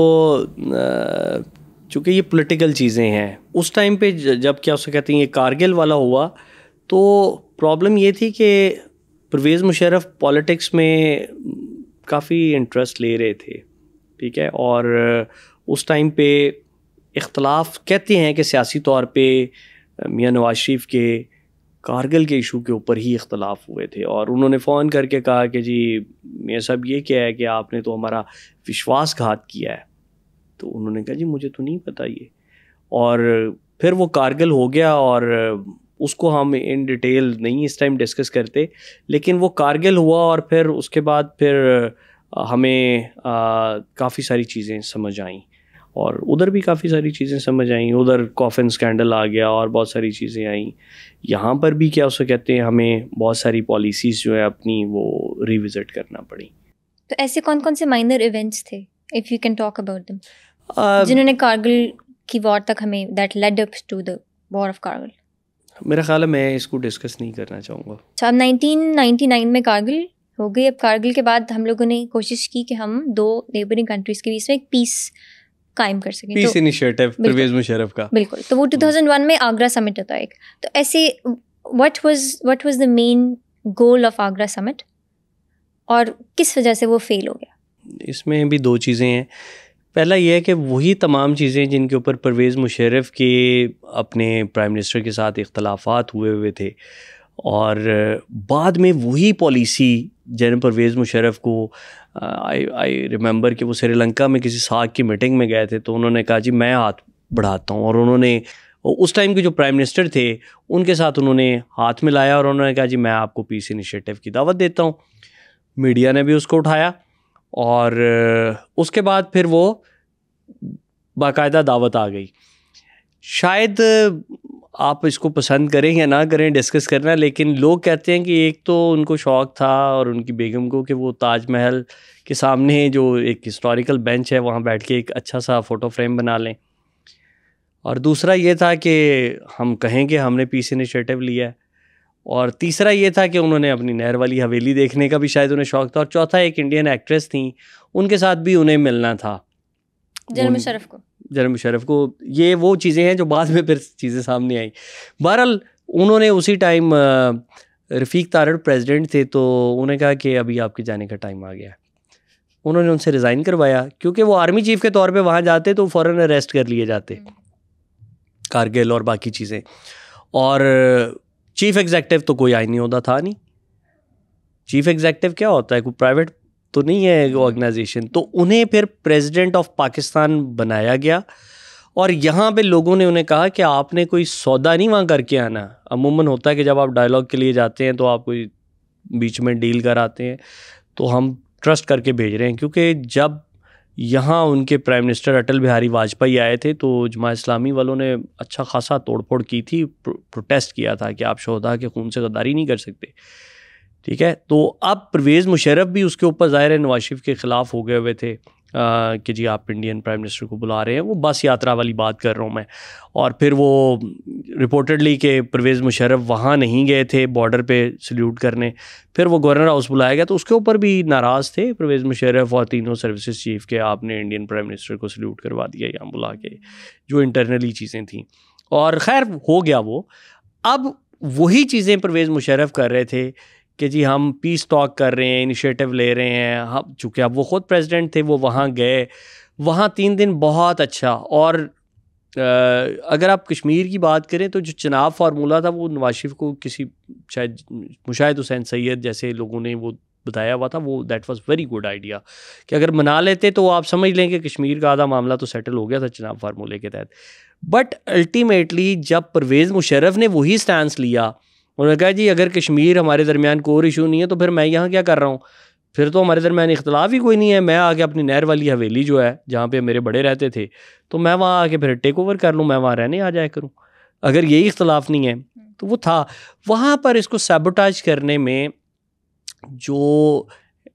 चूँकि ये पॉलिटिकल चीज़ें हैं, उस टाइम पे जब क्या उसे कहते हैं ये कारगिल वाला हुआ तो प्रॉब्लम ये थी कि परवेज़ मुशर्रफ पॉलिटिक्स में काफ़ी इंटरेस्ट ले रहे थे, ठीक है। और उस टाइम पे इख्तलाफ कहते हैं कि सियासी तौर पे मियां नवाज शरीफ के कारगिल के इशू के ऊपर ही इख्तलाफ हुए थे। और उन्होंने फ़ोन करके कहा कि जी मियां साहब ये क्या है कि आपने तो हमारा विश्वासघात किया है। तो उन्होंने कहा जी मुझे तो नहीं पता ये। और फिर वो कारगिल हो गया और उसको हम इन डिटेल नहीं इस टाइम डिस्कस करते, लेकिन वो कारगिल हुआ और फिर उसके बाद फिर हमें काफ़ी सारी चीज़ें समझ आईं और उधर भी काफ़ी सारी चीज़ें समझ आईं। उधर कॉफिन स्कैंडल आ गया और बहुत सारी चीज़ें आईं। यहाँ पर भी क्या उसे कहते हैं हमें बहुत सारी पॉलिसीज़ जो है अपनी वो रिविज़िट करना पड़ी। तो ऐसे कौन कौन से माइनर इवेंट्स थे, if you can talk about them, जिन्होंने कारगिल की वॉर तक हमें that led up to the war of Kargil? मेरा ख्याल है मैं इसको डिस्कस नहीं करना चाहूँगा। अच्छा, अब नाइनटीन नाइंटी नाइन में कारगिल हो गई। अब कारगिल के बाद हम लोगों ने कोशिश की कि हम दो नेबरिंग कंट्रीज़ के बीच में एक पीस कायम कर सकें, पीस इनिशिएटिव परवेज़ मुशर्रफ का। बिल्कुल। तो वो टू थाउज़ेंड वन में आगरा समिट होता है एक। तो ऐसे what was what was the main goal of Agra summit और किस वजह से वो फेल हो गया? इसमें भी दो चीज़ें हैं। पहला ये है कि वही तमाम चीज़ें जिनके ऊपर परवेज़ मुशर्रफ के अपने प्राइम मिनिस्टर के साथ इख्तलाफात हुए हुए थे और बाद में वही पॉलिसी जनरल परवेज़ मुशर्रफ को आई आई रिमेंबर कि वो श्रीलंका में किसी साग की मीटिंग में गए थे तो उन्होंने कहा जी मैं हाथ बढ़ाता हूँ और उन्होंने और उस टाइम के जो प्राइम मिनिस्टर थे उनके साथ उन्होंने हाथ मिलाया और उन्होंने कहा जी मैं आपको पीस इनिशिएटिव की दावत देता हूँ। मीडिया ने भी उसको उठाया और उसके बाद फिर वो बाकायदा दावत आ गई। शायद आप इसको पसंद करें या ना करें डिस्कस करना, लेकिन लोग कहते हैं कि एक तो उनको शौक़ था और उनकी बेगम को कि वो ताजमहल के सामने जो एक हिस्टोरिकल बेंच है वहाँ बैठ के एक अच्छा सा फ़ोटो फ्रेम बना लें, और दूसरा ये था कि हम कहें कि हमने पीस इनिशिएटिव लिया है, और तीसरा ये था कि उन्होंने अपनी नहर वाली हवेली देखने का भी शायद उन्हें शौक़ था, और चौथा एक इंडियन एक्ट्रेस थी उनके साथ भी उन्हें मिलना था, जनरल मुशर्रफ को जनरल मुशर्रफ को। ये वो चीज़ें हैं जो बाद में फिर चीज़ें सामने आई। बहरहाल उन्होंने उसी टाइम रफ़ीक तारड़ प्रेसिडेंट थे, तो उन्होंने कहा कि अभी आपके जाने का टाइम आ गया है। उन्होंने उनसे रिज़ाइन करवाया, क्योंकि वो आर्मी चीफ़ के तौर पे वहाँ जाते तो फ़ौरन अरेस्ट कर लिए जाते, कारगिल और बाकी चीज़ें, और चीफ़ एग्जेक्टिव तो कोई आईनी ओहदा था नहीं। चीफ़ एग्जेक्टिव क्या होता है, कोई प्राइवेट तो नहीं है ऑर्गेनाइजेशन। तो उन्हें फिर प्रेसिडेंट ऑफ पाकिस्तान बनाया गया, और यहाँ पे लोगों ने उन्हें कहा कि आपने कोई सौदा नहीं वहाँ करके आना। अमूमन होता है कि जब आप डायलॉग के लिए जाते हैं तो आप कोई बीच में डील कराते हैं, तो हम ट्रस्ट करके भेज रहे हैं। क्योंकि जब यहाँ उनके प्राइम मिनिस्टर अटल बिहारी वाजपेयी आए थे तो जमात इस्लामी वालों ने अच्छा खासा तोड़फोड़ की थी, प्रो, प्रोटेस्ट किया था कि आप शोहदा के खून से गद्दारी नहीं कर सकते, ठीक है। तो अब परवेज़ मुशर्रफ भी उसके ऊपर ज़ाहिर है नवाज शरीफ के ख़िलाफ़ हो गए हुए थे आ, कि जी आप इंडियन प्राइम मिनिस्टर को बुला रहे हैं। वो बस यात्रा वाली बात कर रहा हूँ मैं। और फिर वो रिपोर्टेडली कि परवेज़ मुशर्रफ वहाँ नहीं गए थे बॉर्डर पे सल्यूट करने, फिर वो गवर्नर हाउस बुलाया गया, तो उसके ऊपर भी नाराज़ थे परवेज़ मुशर्रफ और तीनों सर्विसेज चीफ के, आपने इंडियन प्राइम मिनिस्टर को सल्यूट करवा दिया यहाँ बुला के, जो इंटरनली चीज़ें थी। और खैर हो गया वो। अब वही चीज़ें परवेज़ मुशर्रफ कर रहे थे कि जी हम पीस टॉक कर रहे हैं, इनिशिएटिव ले रहे हैं। हम चूँकि अब वो ख़ुद प्रेसिडेंट थे, वो वहाँ गए, वहाँ तीन दिन बहुत अच्छा। और आ, अगर आप कश्मीर की बात करें तो जो चुनाव फार्मूला था वो नवाज शरीफ को किसी शायद मुशाहिद हुसैन सैयद जैसे लोगों ने वो बताया हुआ था, वो that was very good idea कि अगर मना लेते तो आप समझ लें कि कश्मीर का आधा मामला तो सेटल हो गया था चुनाव फार्मूले के तहत। बट अल्टीमेटली जब परवेज़ मुशर्रफ ने वही स्टैंस लिया, उन्होंने कहा जी अगर कश्मीर हमारे दरमियान कोई इशू नहीं है तो फिर मैं यहाँ क्या कर रहा हूँ, फिर तो हमारे दरमियान इख्तलाफ ही कोई नहीं है। मैं आके अपनी नहर वाली हवेली जो है जहाँ पे मेरे बड़े रहते थे, तो मैं वहाँ आके फिर टेक ओवर कर लूँ, मैं वहाँ रहने आ जाया करूँ। अगर यही इख्तलाफ नहीं है तो वो था वहाँ पर। इसको सैबोटाज करने में जो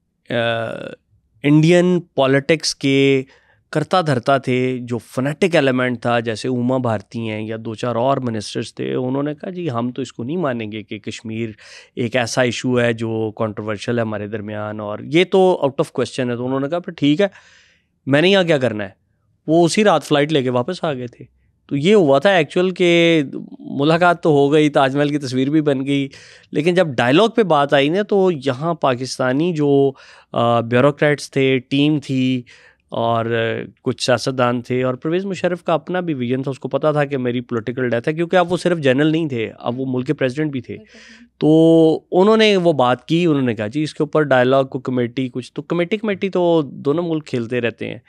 आ, इंडियन पॉलिटिक्स के करता धरता थे, जो फनेटिक एलिमेंट था, जैसे उमा भारती हैं या दो चार और मिनिस्टर्स थे, उन्होंने कहा जी हम तो इसको नहीं मानेंगे कि कश्मीर एक ऐसा इशू है जो कंट्रोवर्शियल है हमारे दरमियान, और ये तो आउट ऑफ क्वेश्चन है। तो उन्होंने कहा फिर ठीक है, मैंने यहाँ क्या करना है। वो उसी रात फ़्लाइट लेके वापस आ गए थे। तो ये हुआ था एक्चुअल के मुलाकात तो हो गई, ताजमहल की तस्वीर भी बन गई, लेकिन जब डायलॉग पे बात आई ना तो यहाँ पाकिस्तानी जो ब्यूरोक्रेट्स थे, टीम थी और कुछ सियासतदान थे, और परवेज़ मुशर्रफ का अपना भी विजन था, उसको पता था कि मेरी पॉलिटिकल डेथ है, क्योंकि अब वो सिर्फ जनरल नहीं थे, अब वो मुल्क के प्रेसिडेंट भी थे। तो उन्होंने वो बात की, उन्होंने कहा जी इसके ऊपर डायलॉग को कमेटी कुछ, तो कमेटी कमेटी तो दोनों मुल्क खेलते रहते हैं,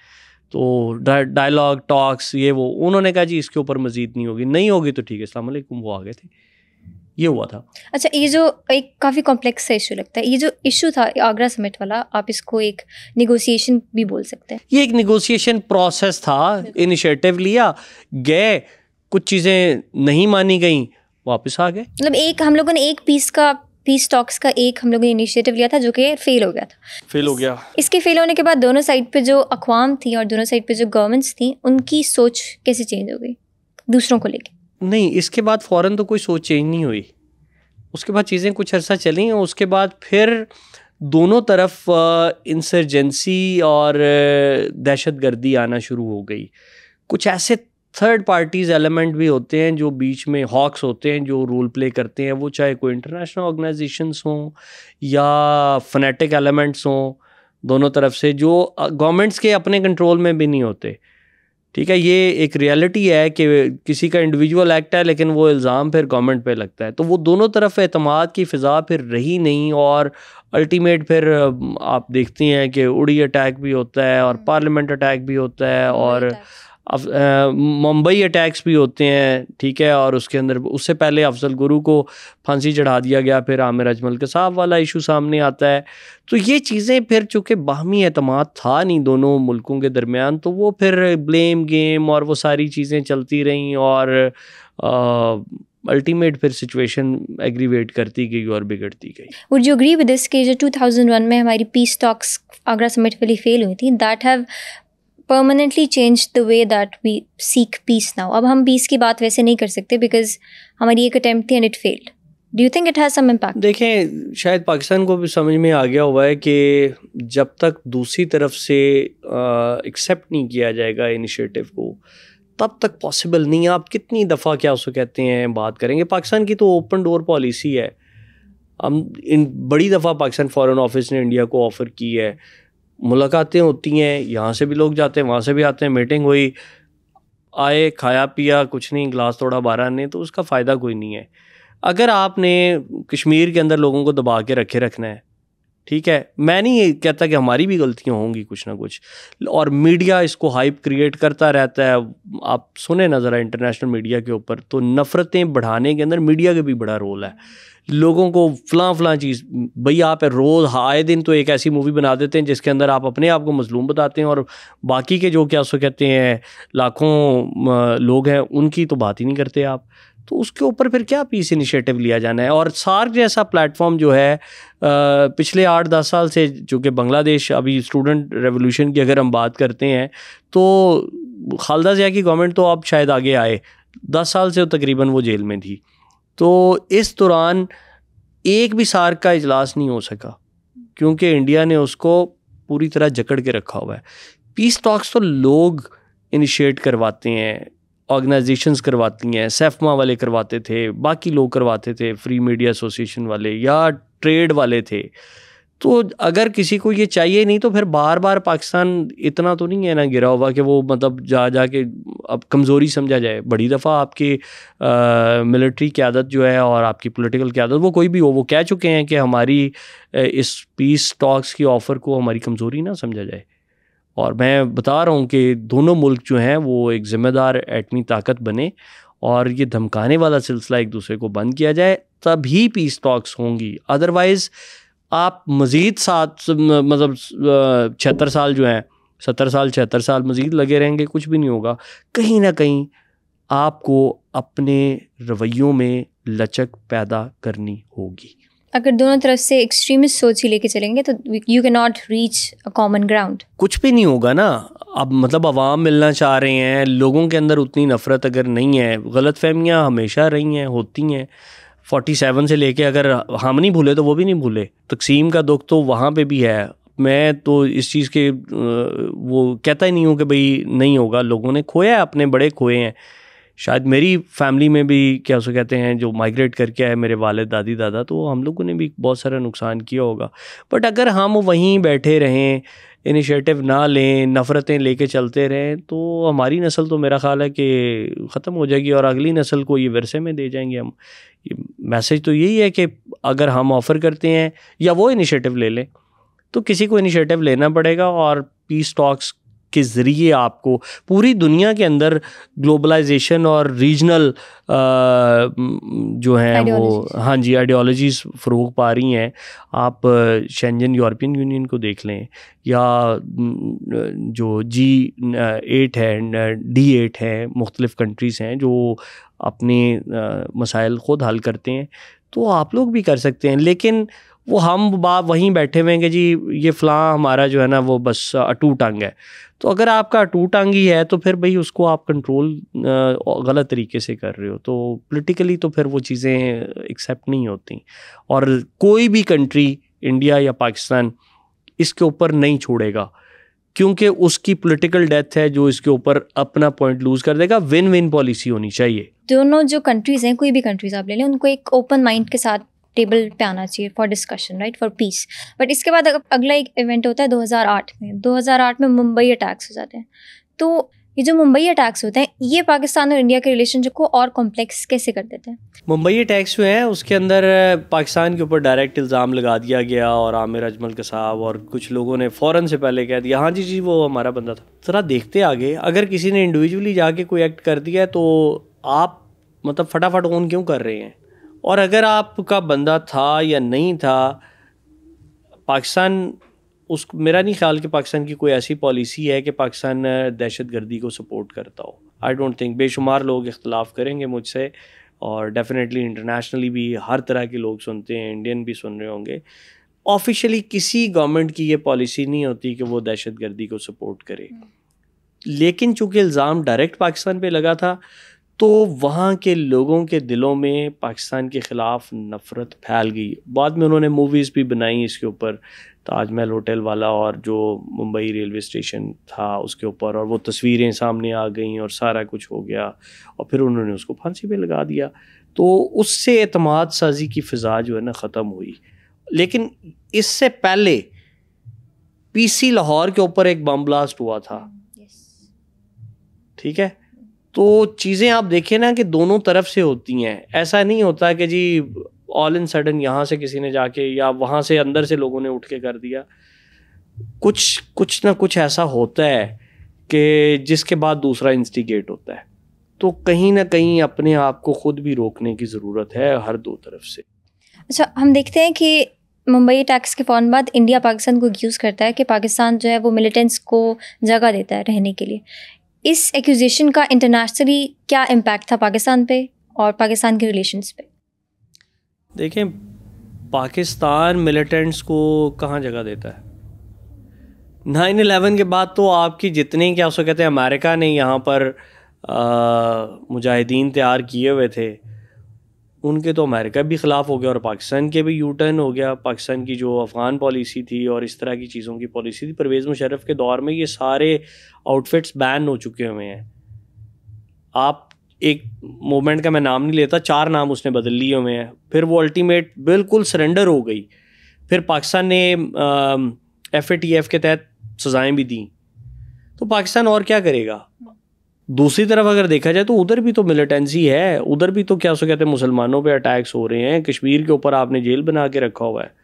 तो डायलॉग टॉक्स ये वो, उन्होंने कहा जी इसके ऊपर मज़ीद नहीं होगी, नहीं होगी तो ठीक है अस्सलाम वालेकुम, वो आ गए थे। ये हुआ था। अच्छा, ये जो एक काफ़ी कॉम्प्लेक्स सा इशू लगता है, ये जो इशू था आगरा समिट वाला, आप इसको एक निगोशिएशन भी बोल सकते हैं। ये एक निगोशिएशन प्रोसेस था, इनिशिएटिव लिया, गए, कुछ चीज़ें नहीं मानी गई, वापस आ गए। मतलब एक हम लोगों ने एक पीस का पीस टॉक्स का एक हम लोगों ने इनिशिएटिव लिया था जो कि फेल हो गया था। फेल हो गया। इसके फेल होने के बाद दोनों साइड पे जो अक़वाम थी और दोनों साइड पे जो गवर्नमेंट्स थी, उनकी सोच कैसे चेंज हो गई दूसरों को लेके? नहीं, इसके बाद फ़ौरन तो कोई सोच चेंज नहीं हुई। उसके बाद चीज़ें कुछ अर्सा चली, और उसके बाद फिर दोनों तरफ इंसर्जेंसी और दहशतगर्दी आना शुरू हो गई। कुछ ऐसे थर्ड पार्टीज़ एलिमेंट भी होते हैं जो बीच में हॉक्स होते हैं, जो रोल प्ले करते हैं, वो चाहे कोई इंटरनेशनल ऑर्गेनाइजेशंस हों या फनेटिक एलिमेंट्स हों, दोनों तरफ से, जो गवर्नमेंट्स के अपने कंट्रोल में भी नहीं होते। ठीक है, ये एक रियलिटी है कि किसी का इंडिविजुअल एक्ट है लेकिन वो इल्ज़ाम फिर गवर्नमेंट पे लगता है। तो वो दोनों तरफ एतमाद की फ़िज़ा फिर रही नहीं, और अल्टीमेट फिर आप देखती हैं कि उड़ी अटैक भी होता है और पार्लियामेंट अटैक भी होता है, और मुंबई अटैक्स भी होते हैं, ठीक है, और उसके अंदर उससे पहले अफजल गुरु को फांसी चढ़ा दिया गया, फिर आमिर अजमल कसाब वाला इशू सामने आता है। तो ये चीज़ें फिर चूँकि बाहमी एतमाद था नहीं दोनों मुल्कों के दरमियान, तो वो फिर ब्लेम गेम और वो सारी चीज़ें चलती रहीं और अल्टीमेट फिर सिचुएशन एग्रीवेट करती गई और बिगड़ती गई। Would you agree with this कि जो टू थाउज़ेंड वन में हमारी पीस टॉक्स आगरा समिट वाली फेल हुई थी, that have permanently change the way that we seek peace now? अब हम पीस की बात वैसे नहीं कर सकते बिकॉज हमारी एक अटेम्प्ट थी and it failed. Do you think it has some impact? देखें, शायद पाकिस्तान को भी समझ में आ गया हुआ है कि जब तक दूसरी तरफ से एक्सेप्ट नहीं किया जाएगा इनिशिएटिव को, तब तक पॉसिबल नहीं है। आप कितनी दफ़ा क्या उसको कहते हैं बात करेंगे। पाकिस्तान की तो ओपन डोर पॉलिसी है। हम इन बड़ी दफ़ा पाकिस्तान फॉरेन ऑफिस ने इंडिया को ऑफ़र की है, मुलाकातें होती हैं, यहाँ से भी लोग जाते हैं, वहाँ से भी आते हैं, मीटिंग हुई, आए, खाया पिया, कुछ नहीं, गिलास थोड़ा बारह ने, तो उसका फ़ायदा कोई नहीं है। अगर आपने कश्मीर के अंदर लोगों को दबा के रखे रखना है, ठीक है, मैं नहीं कहता कि हमारी भी गलतियां होंगी कुछ ना कुछ, और मीडिया इसको हाइप क्रिएट करता रहता है। आप सुने ना ज़रा इंटरनेशनल मीडिया के ऊपर, तो नफ़रतें बढ़ाने के अंदर मीडिया का भी बड़ा रोल है। लोगों को फ़लाँ फ़लाँ चीज़, भई आप रोज़ आए दिन तो एक ऐसी मूवी बना देते हैं जिसके अंदर आप अपने आप को मजलूम बताते हैं, और बाकी के जो क्या उसको कहते हैं लाखों लोग हैं उनकी तो बात ही नहीं करते आप। तो उसके ऊपर फिर क्या पीस इनिशिएटिव लिया जाना है? और सार्क जैसा प्लेटफॉर्म जो है आ, पिछले आठ दस साल से, जो कि बांग्लादेश अभी स्टूडेंट रेवोल्यूशन की अगर हम बात करते हैं, तो खालिदा ज़िया की गवर्नमेंट तो अब शायद आगे आए, दस साल से तकरीबन वो जेल में थी। तो इस दौरान एक भी सार्क का इजलास नहीं हो सका क्योंकि इंडिया ने उसको पूरी तरह जकड़ के रखा हुआ है। पीस टॉक्स तो लोग इनिशिएट करवाते हैं, ऑर्गेनाइजेशंस करवाती हैं, सेफमा वाले करवाते थे, बाकी लोग करवाते थे, फ्री मीडिया एसोसिएशन वाले या ट्रेड वाले थे। तो अगर किसी को ये चाहिए नहीं तो फिर बार बार पाकिस्तान इतना तो नहीं है ना गिरा हुआ कि वो मतलब जा जा के अब कमज़ोरी समझा जाए। बड़ी दफ़ा आपकी मिलिट्री क़यादत जो है और आपकी पॉलिटिकल क़यादत, वो कोई भी हो, वो कह चुके हैं कि हमारी इस पीस टॉक्स की ऑफ़र को हमारी कमज़ोरी ना समझा जाए। और मैं बता रहा हूँ कि दोनों मुल्क जो हैं वो एक ज़िम्मेदार एटमी ताकत बने और ये धमकाने वाला सिलसिला एक दूसरे को बंद किया जाए, तभी पीस टॉक्स होंगी। अदरवाइज़ आप मज़ीद सात मतलब छिहत्तर साल जो हैं, सत्तर साल छिहत्तर साल मज़ीद लगे रहेंगे, कुछ भी नहीं होगा। कहीं ना कहीं आपको अपने रवैयों में लचक पैदा करनी होगी। अगर दोनों तरफ से एक्सट्रीमिस्ट सोच ही लेके चलेंगे तो you can not reach a common ground. कुछ भी नहीं होगा ना। अब मतलब अवाम मिलना चाह रहे हैं, लोगों के अंदर उतनी नफ़रत अगर नहीं है, गलतफहमियाँ हमेशा रही हैं, होती हैं। फोर्टी सेवन से लेके अगर हम नहीं भूले तो वो भी नहीं भूले। तकसीम का दुख तो वहाँ पे भी है। मैं तो इस चीज़ के वो कहता ही नहीं हूँ कि भाई नहीं होगा। लोगों ने खोया है, अपने बड़े खोए हैं। शायद मेरी फैमिली में भी क्या उसको कहते हैं जो माइग्रेट करके आए मेरे वालिद दादी दादा, तो हम लोगों ने भी बहुत सारा नुकसान किया होगा। बट अगर हम वहीं बैठे रहें, इनिशिएटिव ना लें, नफ़रतें लेके चलते रहें, तो हमारी नस्ल तो मेरा ख़्याल है कि ख़त्म हो जाएगी और अगली नस्ल को ये विरसे में दे जाएंगे हम। मैसेज तो यही है कि अगर हम ऑफ़र करते हैं या वो इनिशिएटिव ले लें, तो किसी को इनिशिएटिव लेना पड़ेगा और पीस टॉक्स के ज़रिए आपको पूरी दुनिया के अंदर ग्लोबलाइजेशन और रीजनल जो हैं वो, हाँ जी, आइडियोलॉजीज़ फ़रोग पा रही हैं। आप शेंजन यूरोपियन यूनियन को देख लें या जो जी एट है, डी एट है, मुख्तलिफ़ कंट्रीज़ हैं जो अपने मसाइल ख़ुद हल करते हैं। तो आप लोग भी कर सकते हैं, लेकिन वो हम बाप वहीं बैठे हुए हैं कि जी ये फ़लाँ हमारा जो है ना वो बस अटूट अंग है। तो अगर आपका अटूट अंग ही है तो फिर भाई उसको आप कंट्रोल गलत तरीके से कर रहे हो, तो पॉलिटिकली तो फिर वो चीज़ें एक्सेप्ट नहीं होती। और कोई भी कंट्री, इंडिया या पाकिस्तान, इसके ऊपर नहीं छोड़ेगा क्योंकि उसकी पॉलिटिकल डेथ है जो इसके ऊपर अपना पॉइंट लूज़ कर देगा। विन विन पॉलिसी होनी चाहिए। दोनों जो कंट्रीज़ हैं, कोई भी कंट्रीज़ आप ले लें, उनको एक ओपन माइंड के साथ टेबल पे आना चाहिए for discussion, right, for peace. But इसके बाद अगला एक इवेंट होता है दो हज़ार आठ में। दो हज़ार आठ में मुंबई अटैक्स हो जाते हैं। तो ये जो मुंबई अटैक्स होते हैं ये पाकिस्तान और इंडिया के रिलेशनशिप को और कॉम्प्लेक्स कैसे कर देते हैं? मुंबई अटैक्स जो हैं उसके अंदर पाकिस्तान के ऊपर डायरेक्ट इल्ज़ाम लगा दिया गया और आमिर अजमल का साहब और कुछ लोगों ने फ़ौरन से पहले कह दिया हाँ जी जी वो हमारा बंदा था। ज़रा देखते आगे, अगर किसी ने इंडिविजुअली जाके कोई एक्ट कर दिया है तो आप मतलब फटाफट ऑन क्यों कर रहे हैं? और अगर आपका बंदा था या नहीं था, पाकिस्तान उस मेरा नहीं ख्याल कि पाकिस्तान की कोई ऐसी पॉलिसी है कि पाकिस्तान दहशत गर्दी को सपोर्ट करता हो। I don't think. बेशुमार लोग इख्तलाफ करेंगे मुझसे और डेफिनेटली इंटरनेशनली भी हर तरह के लोग सुनते हैं, इंडियन भी सुन रहे होंगे। ऑफिशियली किसी गवर्नमेंट की ये पॉलिसी नहीं होती कि वो दहशत गर्दी को सपोर्ट करे, लेकिन चूंकि इल्ज़ाम डायरेक्ट पाकिस्तान पे लगा था तो वहाँ के लोगों के दिलों में पाकिस्तान के ख़िलाफ़ नफ़रत फैल गई। बाद में उन्होंने मूवीज़ भी बनाई इसके ऊपर, ताजमहल होटल वाला और जो मुंबई रेलवे स्टेशन था उसके ऊपर, और वो तस्वीरें सामने आ गई और सारा कुछ हो गया और फिर उन्होंने उसको फांसी पे लगा दिया। तो उससे एतमाद साजी की फ़िज़ा जो है ना ख़त्म हुई। लेकिन इससे पहले पीसी लाहौर के ऊपर एक बम ब्लास्ट हुआ था, ठीक है? तो चीज़ें आप देखें ना कि दोनों तरफ से होती हैं। ऐसा नहीं होता कि जी ऑल इन सडन यहाँ से किसी ने जाके या वहाँ से अंदर से लोगों ने उठ के कर दिया। कुछ कुछ ना कुछ ऐसा होता है कि जिसके बाद दूसरा इंस्टिगेट होता है। तो कहीं ना कहीं अपने आप को खुद भी रोकने की ज़रूरत है हर दो तरफ से। अच्छा, हम देखते हैं कि मुंबई अटैक्स के फ़ौरन बाद इंडिया पाकिस्तान को यूज़ करता है कि पाकिस्तान जो है वो मिलिटेंट्स को जगह देता है रहने के लिए। इस एक्यूजेशन का इंटरनेशनली क्या इम्पैक्ट था पाकिस्तान पे और पाकिस्तान के रिलेशंस पे? देखें, पाकिस्तान मिलिटेंट्स को कहाँ जगह देता है? नाइन इलेवन के बाद तो आपकी जितने क्या उसको कहते हैं अमेरिका ने यहाँ पर मुजाहिदीन तैयार किए हुए थे, उनके तो अमेरिका भी ख़िलाफ़ हो गया और पाकिस्तान के भी यू टर्न हो गया। पाकिस्तान की जो अफ़गान पॉलिसी थी और इस तरह की चीज़ों की पॉलिसी थी, परवेज़ मुशर्रफ के दौर में ये सारे आउटफिट्स बैन हो चुके हुए हैं। आप एक मूवमेंट का मैं नाम नहीं लेता, चार नाम उसने बदल लिए हुए हैं। फिर वो अल्टीमेट बिल्कुल सरेंडर हो गई। फिर पाकिस्तान ने एफ ए टी एफ के तहत सज़ाएँ भी दी। तो पाकिस्तान और क्या करेगा? दूसरी तरफ अगर देखा जाए तो उधर भी तो मिलिटेंसी है, उधर भी तो क्या उसको कहते हैं मुसलमानों पे अटैक्स हो रहे हैं। कश्मीर के ऊपर आपने जेल बना के रखा हुआ है।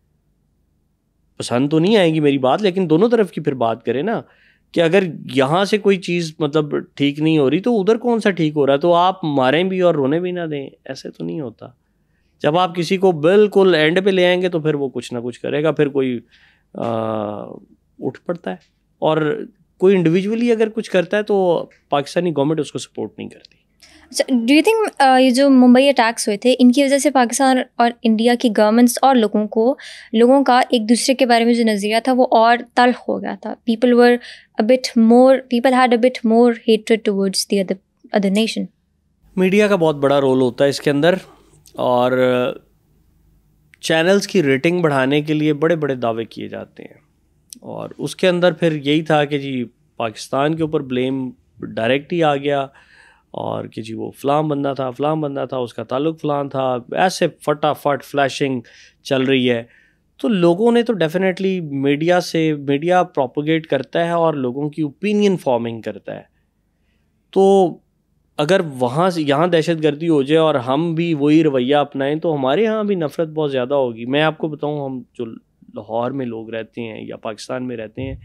पसंद तो नहीं आएगी मेरी बात, लेकिन दोनों तरफ की फिर बात करें ना कि अगर यहाँ से कोई चीज़ मतलब ठीक नहीं हो रही तो उधर कौन सा ठीक हो रहा है? तो आप मारें भी और रोने भी ना दें, ऐसे तो नहीं होता। जब आप किसी को बिल्कुल एंड पे ले आएंगे तो फिर वो कुछ ना कुछ करेगा, फिर कोई आ, उठ पड़ता है। और कोई इंडिविजुअली अगर कुछ करता है तो पाकिस्तानी गवर्नमेंट उसको सपोर्ट नहीं करती। अच्छा, डू यू थिंक ये जो मुंबई अटैक्स हुए थे इनकी वजह से पाकिस्तान और इंडिया की गवर्नमेंट्स और लोगों को लोगों का एक दूसरे के बारे में जो नज़रिया था वो और तल्ख हो गया था? People were a bit more people had a bit more hatred towards the other other nation. Media का बहुत बड़ा रोल होता है इसके अंदर, और चैनल्स की रेटिंग बढ़ाने के लिए बड़े बड़े दावे किए जाते हैं। और उसके अंदर फिर यही था कि जी पाकिस्तान के ऊपर ब्लेम डायरेक्ट ही आ गया और कि जी वो फ़लाँ बंदा था फ़लाँ बंदा था उसका ताल्लुक़ फ़लाँ था, ऐसे फटाफट फ्लैशिंग चल रही है। तो लोगों ने तो डेफिनेटली मीडिया से मीडिया प्रोपोगेट करता है और लोगों की ओपिनियन फॉर्मिंग करता है। तो अगर वहाँ से यहाँ दहशत गर्दी हो जाए और हम भी वही रवैया अपनाएं तो हमारे यहाँ भी नफ़रत बहुत ज़्यादा होगी। मैं आपको बताऊँ, हम जो लाहौर में लोग रहते हैं या पाकिस्तान में रहते हैं,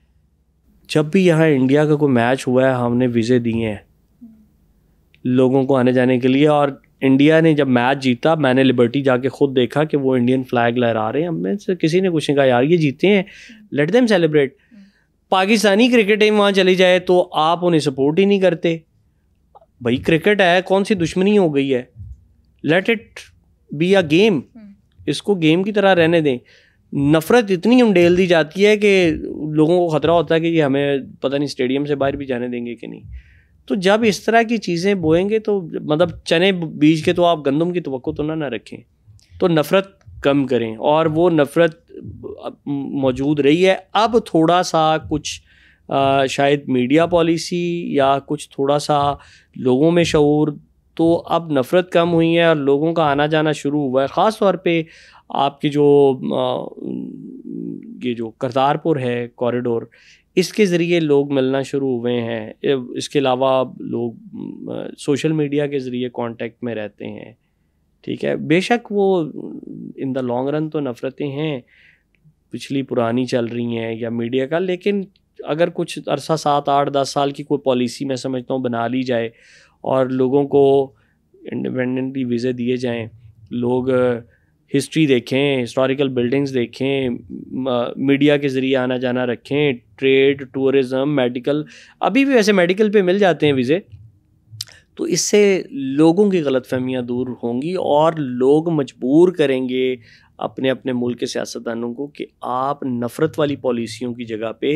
जब भी यहाँ इंडिया का कोई मैच हुआ है हमने वीज़े दिए हैं लोगों को आने जाने के लिए। और इंडिया ने जब मैच जीता, मैंने लिबर्टी जाके खुद देखा कि वो इंडियन फ्लैग लहरा रहे हैं। हमें से किसी ने कुछ नहीं कहा, यार ये जीते हैं, let them celebrate. Pakistani cricket team वहाँ चली जाए तो आप उन्हें सपोर्ट ही नहीं करते। भाई क्रिकेट है, कौन सी दुश्मनी हो गई है? Let it be a game, इसको गेम की तरह रहने दें। नफ़रत इतनी उंडेल दी जाती है कि लोगों को ख़तरा होता है कि ये हमें पता नहीं स्टेडियम से बाहर भी जाने देंगे कि नहीं। तो जब इस तरह की चीज़ें बोएंगे तो मतलब चने बीज के तो आप गंदम की तवक्को तो ना ना रखें। तो नफ़रत कम करें, और वो नफ़रत मौजूद रही है। अब थोड़ा सा कुछ आ, शायद मीडिया पॉलिसी या कुछ थोड़ा सा लोगों में शऊर, तो अब नफ़रत कम हुई है और लोगों का आना जाना शुरू हुआ है। ख़ास तौर पे आपकी जो आ, ये जो करतारपुर है कॉरिडोर, इसके ज़रिए लोग मिलना शुरू हुए हैं। इसके अलावा लोग सोशल मीडिया के ज़रिए कांटेक्ट में रहते हैं, ठीक है। बेशक वो इन द लॉन्ग रन तो नफ़रतें हैं, पिछली पुरानी चल रही हैं या मीडिया का, लेकिन अगर कुछ अरसा सात आठ दस साल की कोई पॉलिसी मैं समझता हूँ बना ली जाए और लोगों को इंडिपेंडेंटली वीज़े दिए जाएं, लोग हिस्ट्री देखें, हिस्टोरिकल बिल्डिंग्स देखें, मीडिया के ज़रिए आना जाना रखें, ट्रेड, टूरिज़म, मेडिकल, अभी भी वैसे मेडिकल पे मिल जाते हैं वीज़े, तो इससे लोगों की गलतफहमियां दूर होंगी और लोग मजबूर करेंगे अपने अपने मुल्क के सियासतदानों को कि आप नफ़रत वाली पॉलिसियों की जगह पे